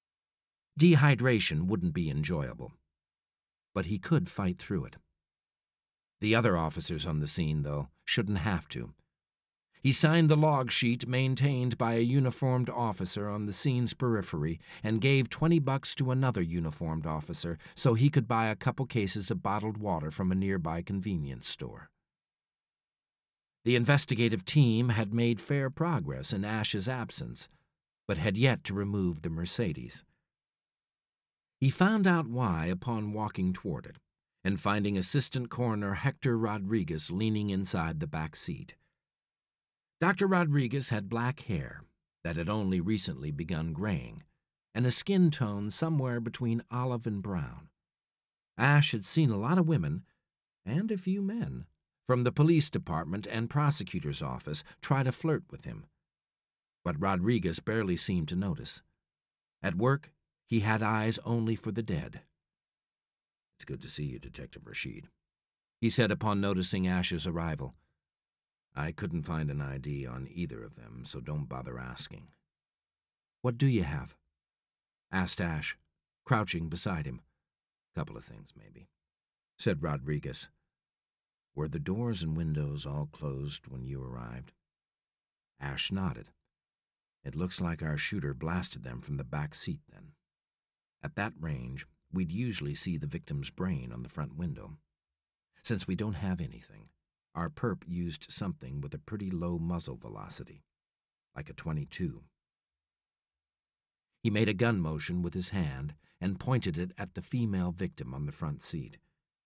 Dehydration wouldn't be enjoyable, but he could fight through it. The other officers on the scene, though, shouldn't have to. He signed the log sheet maintained by a uniformed officer on the scene's periphery and gave twenty bucks to another uniformed officer so he could buy a couple cases of bottled water from a nearby convenience store. The investigative team had made fair progress in Ash's absence, but had yet to remove the Mercedes. He found out why upon walking toward it and finding Assistant Coroner Hector Rodriguez leaning inside the back seat. Doctor Rodriguez had black hair that had only recently begun graying, and a skin tone somewhere between olive and brown. Ash had seen a lot of women, and a few men, from the police department and prosecutor's office try to flirt with him. But Rodriguez barely seemed to notice. At work, he had eyes only for the dead. "It's good to see you, Detective Rashid," he said upon noticing Ash's arrival. "I couldn't find an I D on either of them, so don't bother asking." "What do you have?" asked Ash, crouching beside him. "Couple of things, maybe," said Rodriguez. "Were the doors and windows all closed when you arrived?" Ash nodded. "It looks like our shooter blasted them from the back seat then. At that range, we'd usually see the victim's brain on the front window. Since we don't have anything, our perp used something with a pretty low muzzle velocity, like a twenty-two. He made a gun motion with his hand and pointed it at the female victim on the front seat.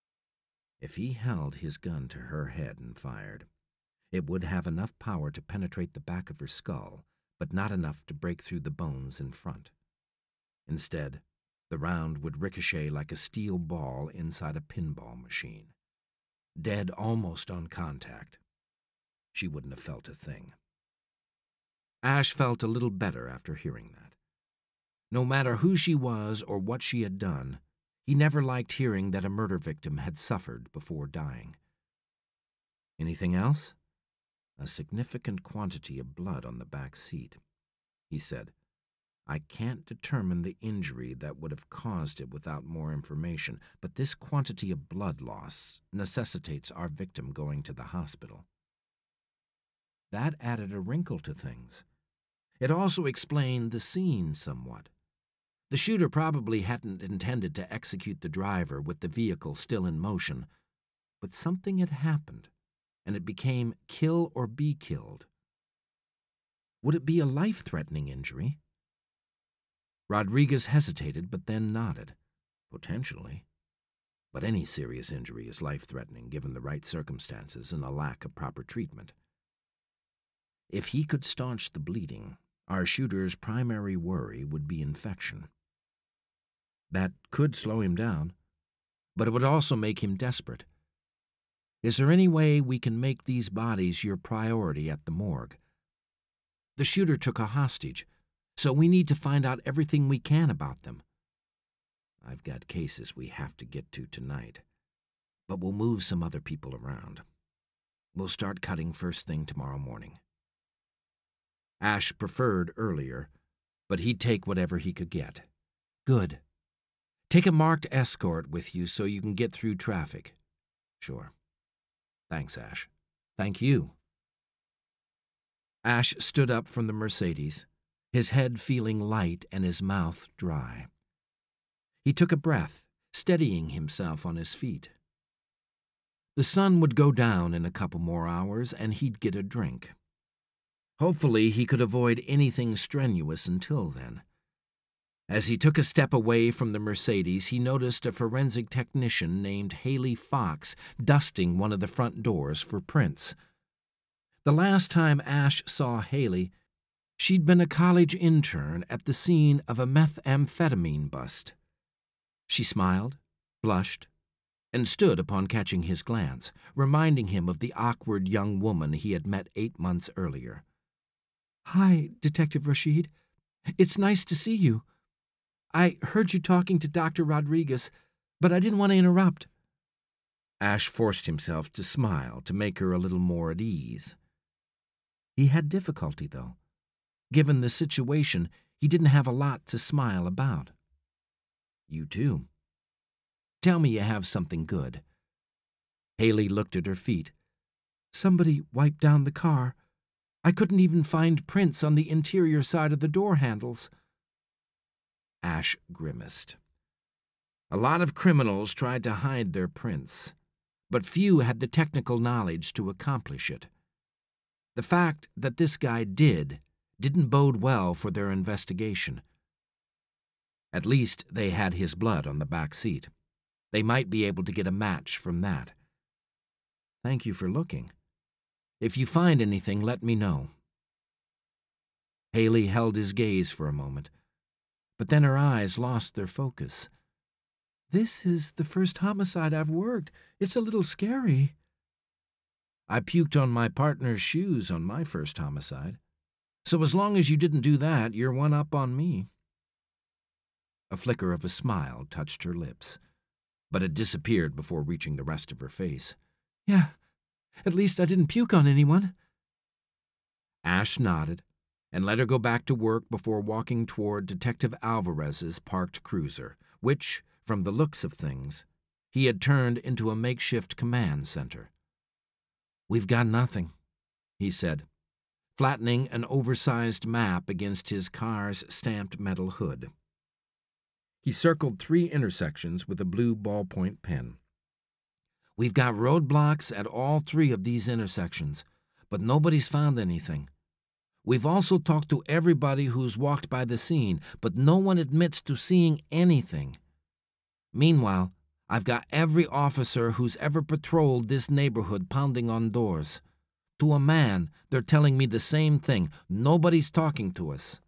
If he held his gun to her head and fired, it would have enough power to penetrate the back of her skull, but not enough to break through the bones in front. Instead, the round would ricochet like a steel ball inside a pinball machine. Dead almost on contact. She wouldn't have felt a thing." Ash felt a little better after hearing that. No matter who she was or what she had done, he never liked hearing that a murder victim had suffered before dying. "Anything else?" "A significant quantity of blood on the back seat," he said. "I can't determine the injury that would have caused it without more information, but this quantity of blood loss necessitates our victim going to the hospital." That added a wrinkle to things. It also explained the scene somewhat. The shooter probably hadn't intended to execute the driver with the vehicle still in motion, but something had happened, and it became kill or be killed. Would it be a life-threatening injury? Rodriguez hesitated, but then nodded. Potentially. But any serious injury is life-threatening given the right circumstances and a lack of proper treatment. If he could staunch the bleeding, our shooter's primary worry would be infection. That could slow him down, but it would also make him desperate. Is there any way we can make these bodies your priority at the morgue? The shooter took a hostage, so we need to find out everything we can about them. I've got cases we have to get to tonight, but we'll move some other people around. We'll start cutting first thing tomorrow morning." Ash preferred earlier, but he'd take whatever he could get. "Good. Take a marked escort with you so you can get through traffic." "Sure. Thanks, Ash." "Thank you." Ash stood up from the Mercedes, his head feeling light and his mouth dry. He took a breath, steadying himself on his feet. The sun would go down in a couple more hours, and he'd get a drink. Hopefully he could avoid anything strenuous until then. As he took a step away from the Mercedes, he noticed a forensic technician named Haley Fox dusting one of the front doors for prints. The last time Ash saw Haley, she'd been a college intern at the scene of a methamphetamine bust. She smiled, blushed, and stood upon catching his glance, reminding him of the awkward young woman he had met eight months earlier. "Hi, Detective Rashid. It's nice to see you. I heard you talking to Doctor Rodriguez, but I didn't want to interrupt." Ash forced himself to smile to make her a little more at ease. He had difficulty, though. Given the situation, he didn't have a lot to smile about. "You too. Tell me you have something good." Haley looked at her feet. "Somebody wiped down the car. I couldn't even find prints on the interior side of the door handles." Ash grimaced. A lot of criminals tried to hide their prints, but few had the technical knowledge to accomplish it. The fact that this guy did didn't bode well for their investigation. At least they had his blood on the back seat. They might be able to get a match from that. "Thank you for looking. If you find anything, let me know." Haley held his gaze for a moment, but then her eyes lost their focus. "This is the first homicide I've worked. It's a little scary." "I puked on my partner's shoes on my first homicide. So as long as you didn't do that, you're one up on me." A flicker of a smile touched her lips, but it disappeared before reaching the rest of her face. "Yeah, at least I didn't puke on anyone." Ash nodded and let her go back to work before walking toward Detective Alvarez's parked cruiser, which, from the looks of things, he had turned into a makeshift command center. "We've got nothing," he said, flattening an oversized map against his car's stamped metal hood. He circled three intersections with a blue ballpoint pen. "We've got roadblocks at all three of these intersections, but nobody's found anything. We've also talked to everybody who's walked by the scene, but no one admits to seeing anything. Meanwhile, I've got every officer who's ever patrolled this neighborhood pounding on doors. To a man, they're telling me the same thing. Nobody's talking to us."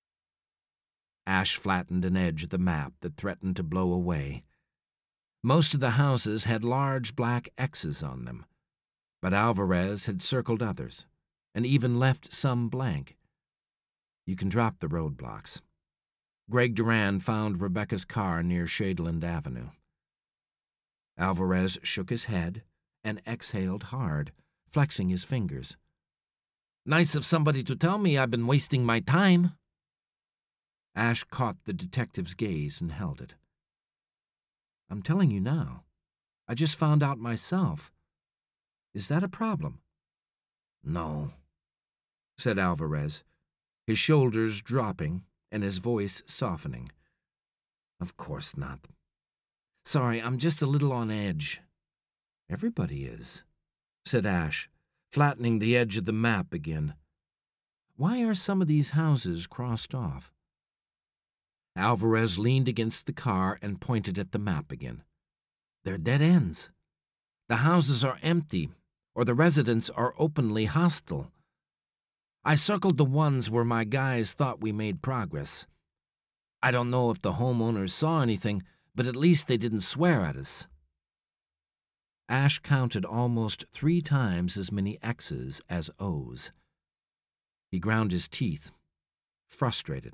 Ash flattened an edge of the map that threatened to blow away. Most of the houses had large black X's on them, but Alvarez had circled others, and even left some blank. "You can drop the roadblocks." Greg Duran found Rebecca's car near Shadeland Avenue. Alvarez shook his head and exhaled hard, flexing his fingers. "Nice of somebody to tell me I've been wasting my time." Ash caught the detective's gaze and held it. "I'm telling you now. I just found out myself. Is that a problem?" "No," said Alvarez, his shoulders dropping and his voice softening. "Of course not. Sorry, I'm just a little on edge." "Everybody is," said Ash, flattening the edge of the map again. "Why are some of these houses crossed off?" Alvarez leaned against the car and pointed at the map again. "They're dead ends. The houses are empty, or the residents are openly hostile. I circled the ones where my guys thought we made progress. I don't know if the homeowners saw anything, but at least they didn't swear at us." Ash counted almost three times as many X's as O's. He ground his teeth, frustrated.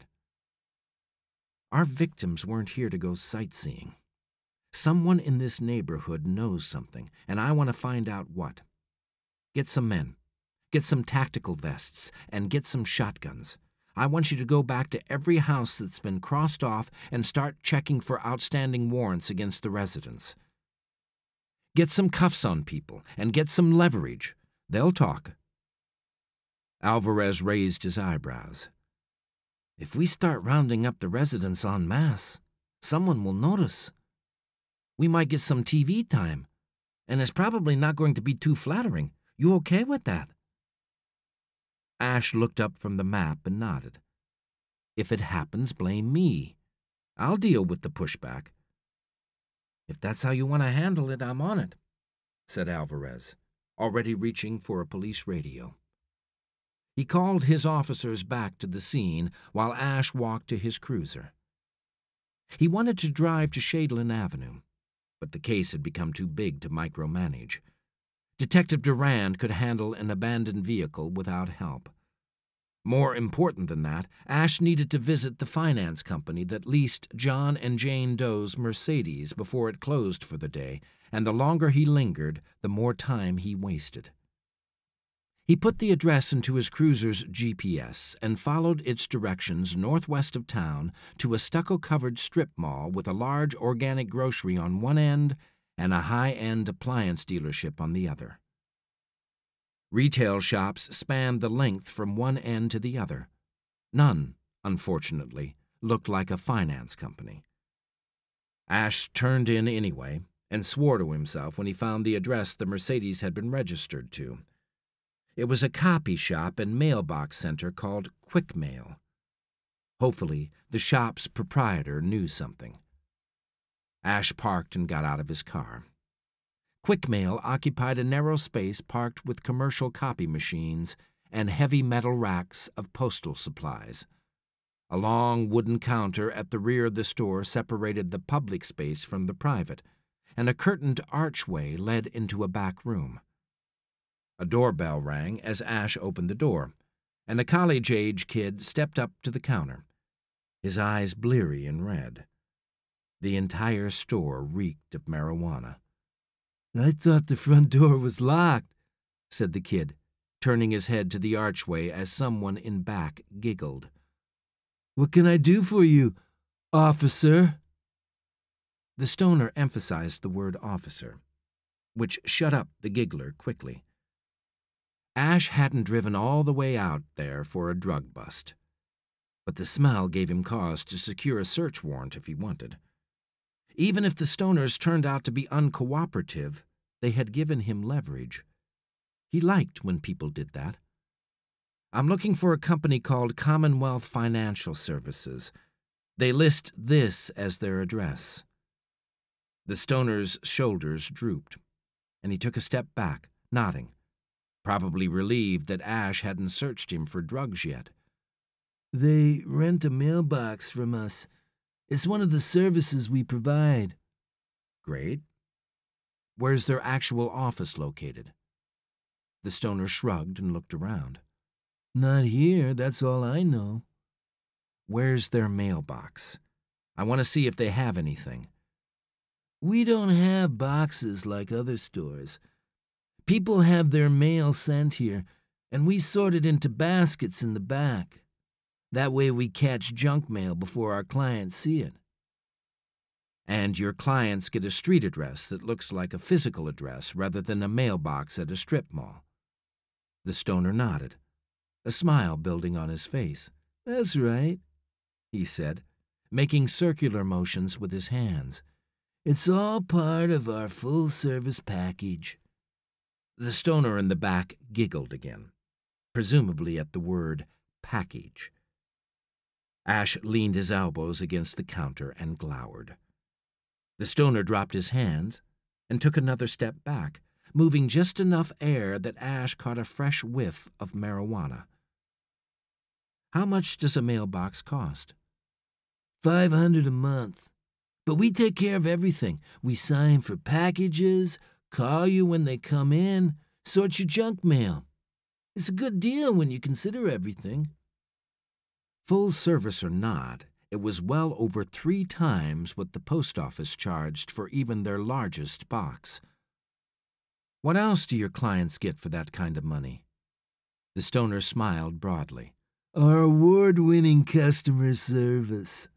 Our victims weren't here to go sightseeing. Someone in this neighborhood knows something, and I want to find out what. Get some men. Get some tactical vests, and get some shotguns. I want you to go back to every house that's been crossed off and start checking for outstanding warrants against the residents. Get some cuffs on people, and get some leverage. They'll talk. Alvarez raised his eyebrows. If we start rounding up the residents en masse, someone will notice. We might get some T V time, and it's probably not going to be too flattering. You okay with that? Ash looked up from the map and nodded. If it happens, blame me. I'll deal with the pushback. If that's how you want to handle it, I'm on it, said Alvarez, already reaching for a police radio. He called his officers back to the scene while Ash walked to his cruiser. He wanted to drive to Shadeland Avenue. but the case had become too big to micromanage. Detective Durand could handle an abandoned vehicle without help. More important than that, Ash needed to visit the finance company that leased John and Jane Doe's Mercedes before it closed for the day, and the longer he lingered, the more time he wasted. He put the address into his cruiser's G P S and followed its directions northwest of town to a stucco-covered strip mall with a large organic grocery on one end and a high-end appliance dealership on the other. Retail shops spanned the length from one end to the other. None, unfortunately, looked like a finance company. Ash turned in anyway and swore to himself when he found the address the Mercedes had been registered to. It was a copy shop and mailbox center called Quick Mail. Hopefully, the shop's proprietor knew something. Ash parked and got out of his car. Quick Mail occupied a narrow space parked with commercial copy machines and heavy metal racks of postal supplies. A long wooden counter at the rear of the store separated the public space from the private, and a curtained archway led into a back room. A doorbell rang as Ash opened the door, and a college-age kid stepped up to the counter, his eyes bleary and red. The entire store reeked of marijuana. "I thought the front door was locked," said the kid, turning his head to the archway as someone in back giggled. "What can I do for you, officer?" The stoner emphasized the word officer, which shut up the giggler quickly. Ash hadn't driven all the way out there for a drug bust, but the smell gave him cause to secure a search warrant if he wanted. Even if the stoners turned out to be uncooperative, they had given him leverage. He liked when people did that. "I'm looking for a company called Commonwealth Financial Services. They list this as their address." The stoner's shoulders drooped, and he took a step back, nodding, probably relieved that Ash hadn't searched him for drugs yet. "They rent a mailbox from us. It's one of the services we provide." "Great. Where's their actual office located?" The stoner shrugged and looked around. "Not here, that's all I know." "Where's their mailbox? I want to see if they have anything." "We don't have boxes like other stores. People have their mail sent here, and we sort it into baskets in the back. That way we catch junk mail before our clients see it." "And your clients get a street address that looks like a physical address rather than a mailbox at a strip mall?" The stoner nodded, a smile building on his face. "That's right," he said, making circular motions with his hands. "It's all part of our full-service package." The stoner in the back giggled again, presumably at the word package. Ash leaned his elbows against the counter and glowered. The stoner dropped his hands and took another step back, moving just enough air that Ash caught a fresh whiff of marijuana. "How much does a mailbox cost?" Five hundred a month. But we take care of everything. We sign for packages, call you when they come in, sort your junk mail. It's a good deal when you consider everything." Full service or not, it was well over three times what the post office charged for even their largest box. "What else do your clients get for that kind of money?" The stoner smiled broadly. "Our award-winning customer service."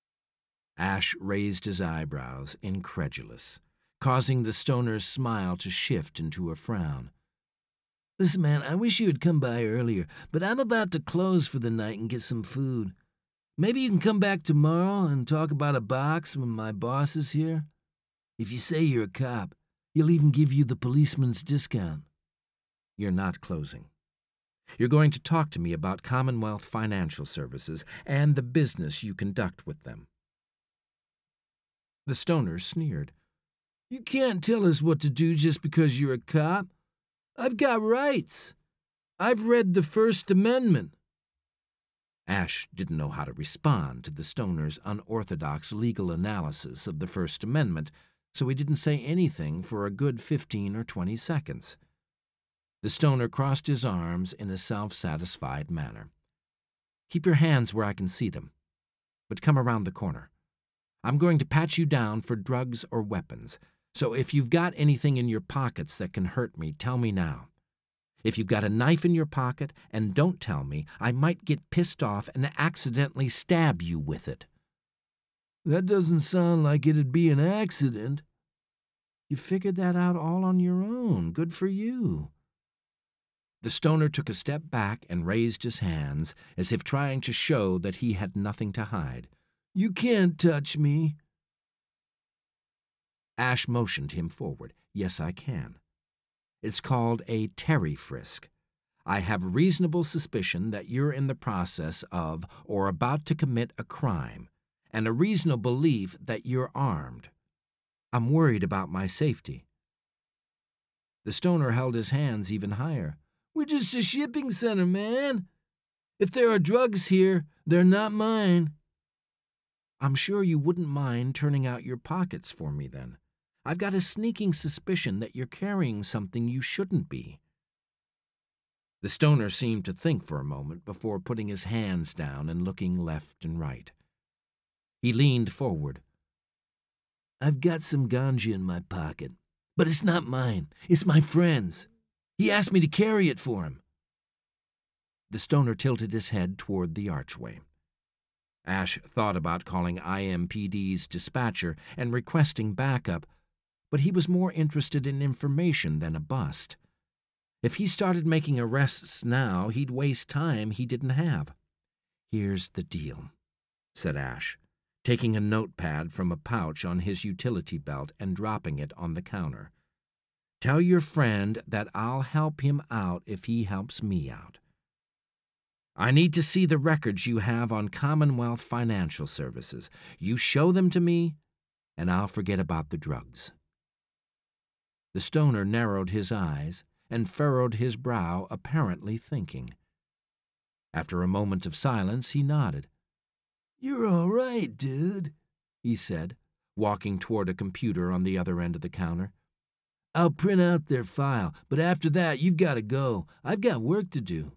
Ash raised his eyebrows, incredulous, causing the stoner's smile to shift into a frown. "Listen, man, I wish you had come by earlier, but I'm about to close for the night and get some food. Maybe you can come back tomorrow and talk about a box when my boss is here? If you say you're a cop, he'll even give you the policeman's discount." "You're not closing. You're going to talk to me about Commonwealth Financial Services and the business you conduct with them." The stoner sneered. "You can't tell us what to do just because you're a cop. I've got rights. I've read the First Amendment." Ash didn't know how to respond to the stoner's unorthodox legal analysis of the First Amendment, so he didn't say anything for a good fifteen or twenty seconds. The stoner crossed his arms in a self-satisfied manner. "Keep your hands where I can see them, but come around the corner. I'm going to pat you down for drugs or weapons, so if you've got anything in your pockets that can hurt me, tell me now. If you've got a knife in your pocket and don't tell me, I might get pissed off and accidentally stab you with it." "That doesn't sound like it'd be an accident." "You figured that out all on your own. Good for you." The stoner took a step back and raised his hands, as if trying to show that he had nothing to hide. "You can't touch me." Ash motioned him forward. "Yes, I can. It's called a Terry frisk. I have reasonable suspicion that you're in the process of or about to commit a crime, and a reasonable belief that you're armed. I'm worried about my safety." The stoner held his hands even higher. "We're just a shipping center, man. If there are drugs here, they're not mine." "I'm sure you wouldn't mind turning out your pockets for me then. I've got a sneaking suspicion that you're carrying something you shouldn't be." The stoner seemed to think for a moment before putting his hands down and looking left and right. He leaned forward. "I've got some ganja in my pocket, but it's not mine. It's my friend's. He asked me to carry it for him." The stoner tilted his head toward the archway. Ash thought about calling I M P D's dispatcher and requesting backup, but he was more interested in information than a bust. If he started making arrests now, he'd waste time he didn't have. "Here's the deal," said Ash, taking a notepad from a pouch on his utility belt and dropping it on the counter. "Tell your friend that I'll help him out if he helps me out. I need to see the records you have on Commonwealth Financial Services. You show them to me, and I'll forget about the drugs." The stoner narrowed his eyes and furrowed his brow, apparently thinking. After a moment of silence, he nodded. "You're all right, dude," he said, walking toward a computer on the other end of the counter. "I'll print out their file, but after that, you've got to go. I've got work to do."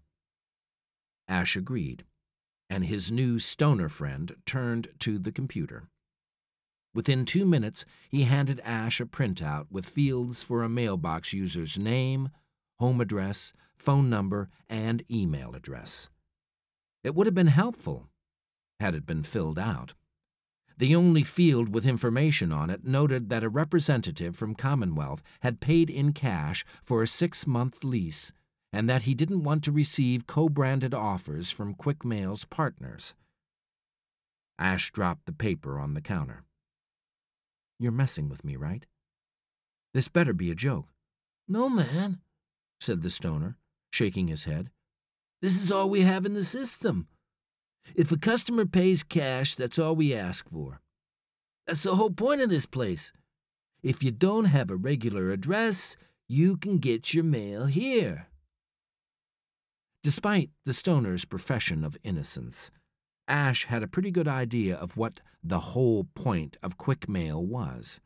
Ash agreed, and his new stoner friend turned to the computer. Within two minutes, he handed Ash a printout with fields for a mailbox user's name, home address, phone number, and email address. It would have been helpful had it been filled out. The only field with information on it noted that a representative from Commonwealth had paid in cash for a six-month lease, and that he didn't want to receive co-branded offers from Quick Mail's partners. Ash dropped the paper on the counter. "You're messing with me, right? This better be a joke." "No, man," said the stoner, shaking his head. "This is all we have in the system. If a customer pays cash, that's all we ask for. That's the whole point of this place. If you don't have a regular address, you can get your mail here." Despite the stoner's profession of innocence, Ash had a pretty good idea of what the whole point of quick mail was.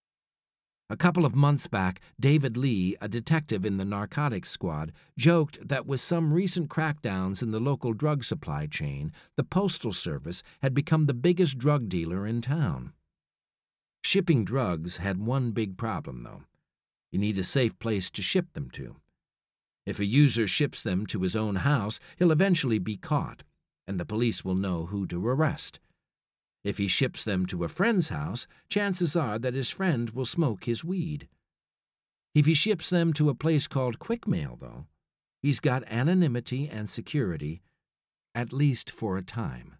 A couple of months back, David Lee, a detective in the narcotics squad, joked that with some recent crackdowns in the local drug supply chain, the Postal Service had become the biggest drug dealer in town. Shipping drugs had one big problem, though. You need a safe place to ship them to. If a user ships them to his own house, he'll eventually be caught, and the police will know who to arrest. If he ships them to a friend's house, chances are that his friend will smoke his weed. If he ships them to a place called Quick Mail, though, he's got anonymity and security, at least for a time.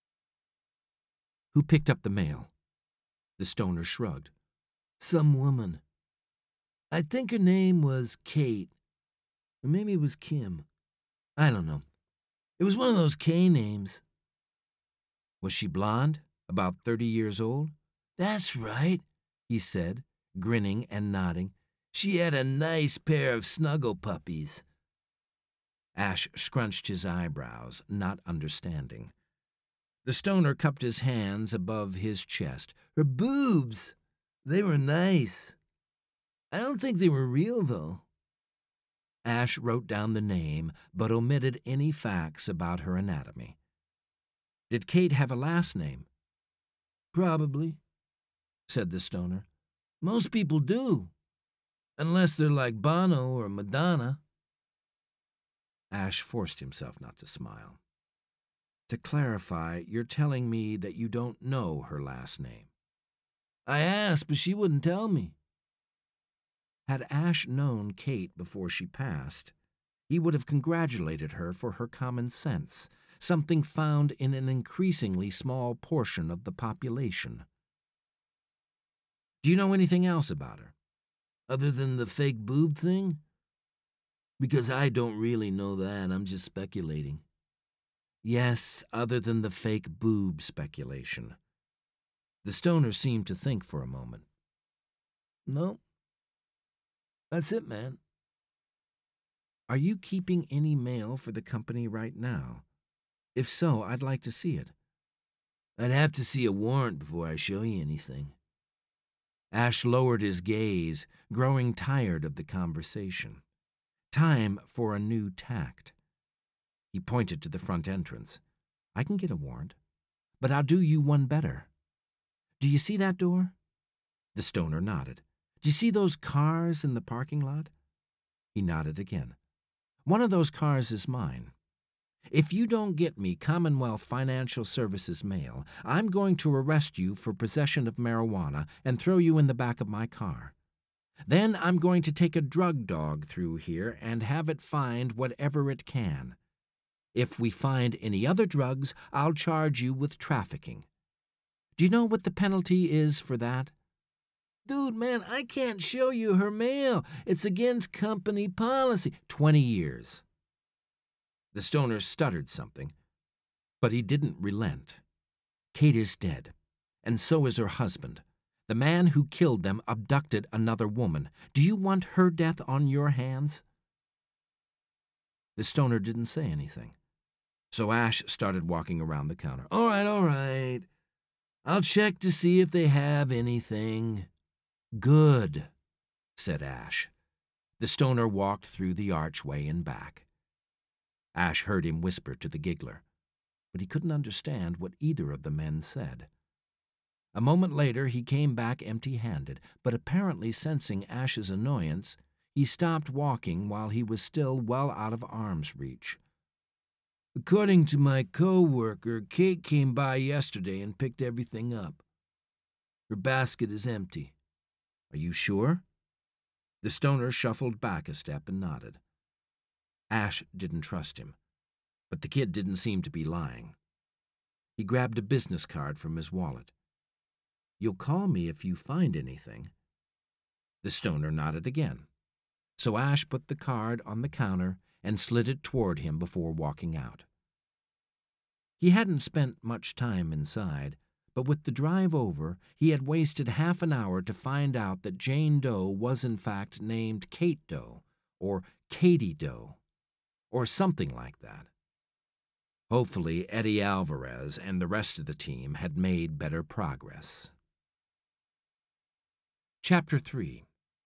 Who picked up the mail? The stoner shrugged. "Some woman. I think her name was Kate. Or maybe it was Kim. I don't know. It was one of those K names." "Was she blonde? About thirty years old?" "That's right," he said, grinning and nodding. "She had a nice pair of snuggle puppies." Ash scrunched his eyebrows, not understanding. The stoner cupped his hands above his chest. "Her boobs. They were nice. I don't think they were real, though. Ash wrote down the name, but omitted any facts about her anatomy. Did Kate have a last name? Probably, said the stoner. Most people do, unless they're like Bono or Madonna. Ash forced himself not to smile. To clarify, you're telling me that you don't know her last name. I asked, but she wouldn't tell me. Had Ash known Kate before she passed, he would have congratulated her for her common sense, something found in an increasingly small portion of the population. Do you know anything else about her, other than the fake boob thing? Because I don't really know that, I'm just speculating. Yes, other than the fake boob speculation. The stoner seemed to think for a moment. No. That's it, man. Are you keeping any mail for the company right now? If so, I'd like to see it. I'd have to see a warrant before I show you anything. Ash lowered his gaze, growing tired of the conversation. Time for a new tact. He pointed to the front entrance. I can get a warrant, but I'll do you one better. Do you see that door? The stoner nodded. Do you see those cars in the parking lot? He nodded again. One of those cars is mine. If you don't get me Commonwealth Financial Services mail, I'm going to arrest you for possession of marijuana and throw you in the back of my car. Then I'm going to take a drug dog through here and have it find whatever it can. If we find any other drugs, I'll charge you with trafficking. Do you know what the penalty is for that? Dude, man, I can't show you her mail. It's against company policy. Twenty years. The stoner stuttered something, but he didn't relent. Kate is dead, and so is her husband. The man who killed them abducted another woman. Do you want her death on your hands? The stoner didn't say anything, so Ash started walking around the counter. All right, all right. I'll check to see if they have anything. Good, said Ash. The stoner walked through the archway and back. Ash heard him whisper to the giggler, but he couldn't understand what either of the men said. A moment later he came back empty-handed, but apparently sensing Ash's annoyance, he stopped walking while he was still well out of arm's reach. According to my co-worker, Kate came by yesterday and picked everything up. Her basket is empty. Are you sure? The stoner shuffled back a step and nodded. Ash didn't trust him, but the kid didn't seem to be lying. He grabbed a business card from his wallet. You'll call me if you find anything. The stoner nodded again, so Ash put the card on the counter and slid it toward him before walking out. He hadn't spent much time inside, but with the drive over, he had wasted half an hour to find out that Jane Doe was in fact named Kate Doe, or Katie Doe, or something like that. Hopefully, Eddie Alvarez and the rest of the team had made better progress. Chapter three.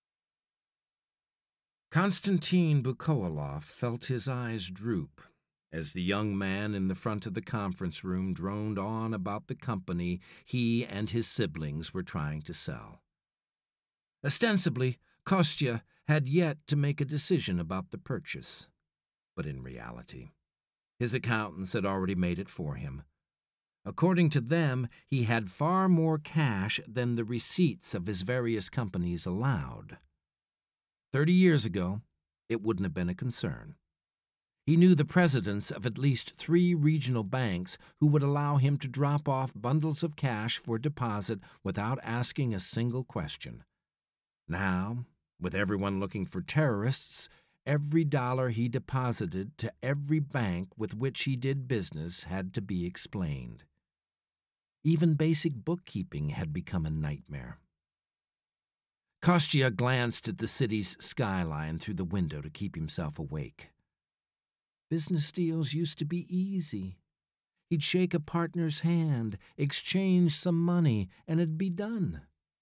Konstantin Bukoalov felt his eyes droop as the young man in the front of the conference room droned on about the company he and his siblings were trying to sell. Ostensibly, Kostya had yet to make a decision about the purchase, but in reality, his accountants had already made it for him. According to them, he had far more cash than the receipts of his various companies allowed. Thirty years ago, it wouldn't have been a concern. He knew the presidents of at least three regional banks who would allow him to drop off bundles of cash for deposit without asking a single question. Now, with everyone looking for terrorists, every dollar he deposited to every bank with which he did business had to be explained. Even basic bookkeeping had become a nightmare. Kostya glanced at the city's skyline through the window to keep himself awake. Business deals used to be easy. He'd shake a partner's hand, exchange some money, and it'd be done.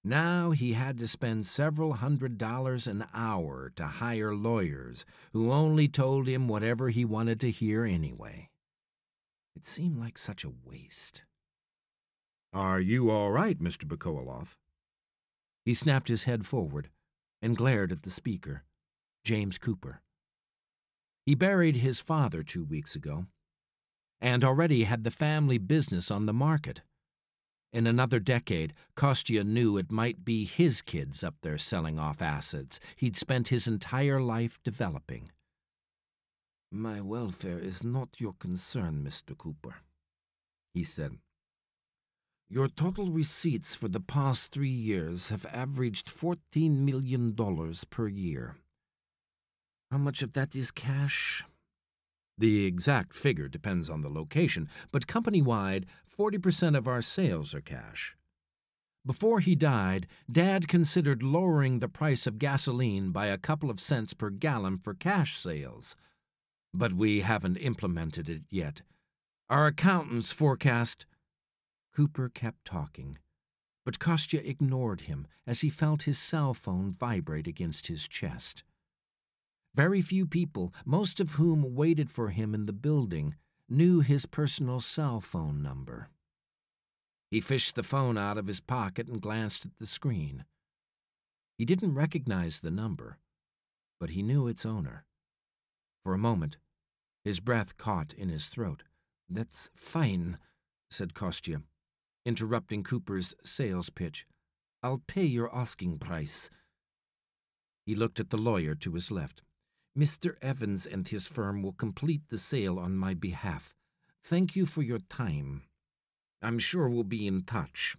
Now he had to spend several hundred dollars an hour to hire lawyers who only told him whatever he wanted to hear anyway. It seemed like such a waste. "Are you all right, Mister Bacoloff?" He snapped his head forward and glared at the speaker, James Cooper. He buried his father two weeks ago, and already had the family business on the market. In another decade, Kostya knew it might be his kids up there selling off assets he'd spent his entire life developing. "My welfare is not your concern, Mister Cooper," he said. "Your total receipts for the past three years have averaged fourteen million dollars per year. How much of that is cash?" "The exact figure depends on the location, but company-wide, forty percent of our sales are cash. Before he died, Dad considered lowering the price of gasoline by a couple of cents per gallon for cash sales, but we haven't implemented it yet. Our accountants forecast—" Cooper kept talking, but Kostya ignored him as he felt his cell phone vibrate against his chest. Very few people, most of whom waited for him in the building, knew his personal cell phone number. He fished the phone out of his pocket and glanced at the screen. He didn't recognize the number, but he knew its owner. For a moment, his breath caught in his throat. "That's fine," said Kostya, interrupting Cooper's sales pitch. "I'll pay your asking price." He looked at the lawyer to his left. "Mister Evans and his firm will complete the sale on my behalf. Thank you for your time. I'm sure we'll be in touch."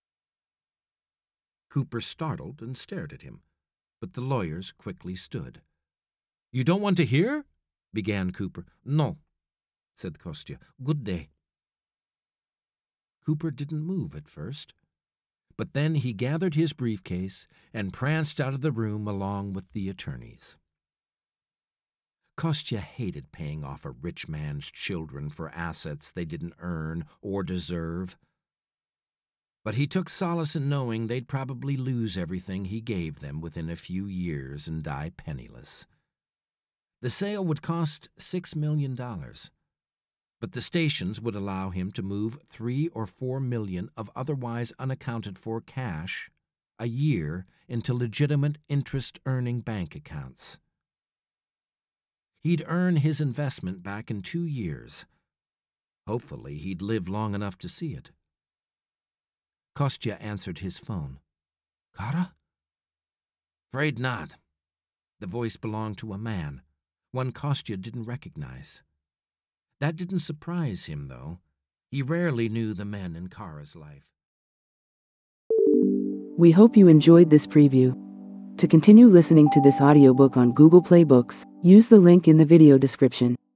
Cooper startled and stared at him, but the lawyers quickly stood. "You don't want to hear?" began Cooper. "No," said Kostya. "Good day." Cooper didn't move at first, but then he gathered his briefcase and pranced out of the room along with the attorneys. Kostya hated paying off a rich man's children for assets they didn't earn or deserve. But he took solace in knowing they'd probably lose everything he gave them within a few years and die penniless. The sale would cost six million dollars, but the stations would allow him to move three or four million of otherwise unaccounted for cash a year into legitimate interest-earning bank accounts. He'd earn his investment back in two years. Hopefully, he'd live long enough to see it. Kostya answered his phone. "Kara?" "Afraid not." The voice belonged to a man, one Kostya didn't recognize. That didn't surprise him, though. He rarely knew the men in Kara's life. We hope you enjoyed this preview. To continue listening to this audiobook on Google Play Books, use the link in the video description.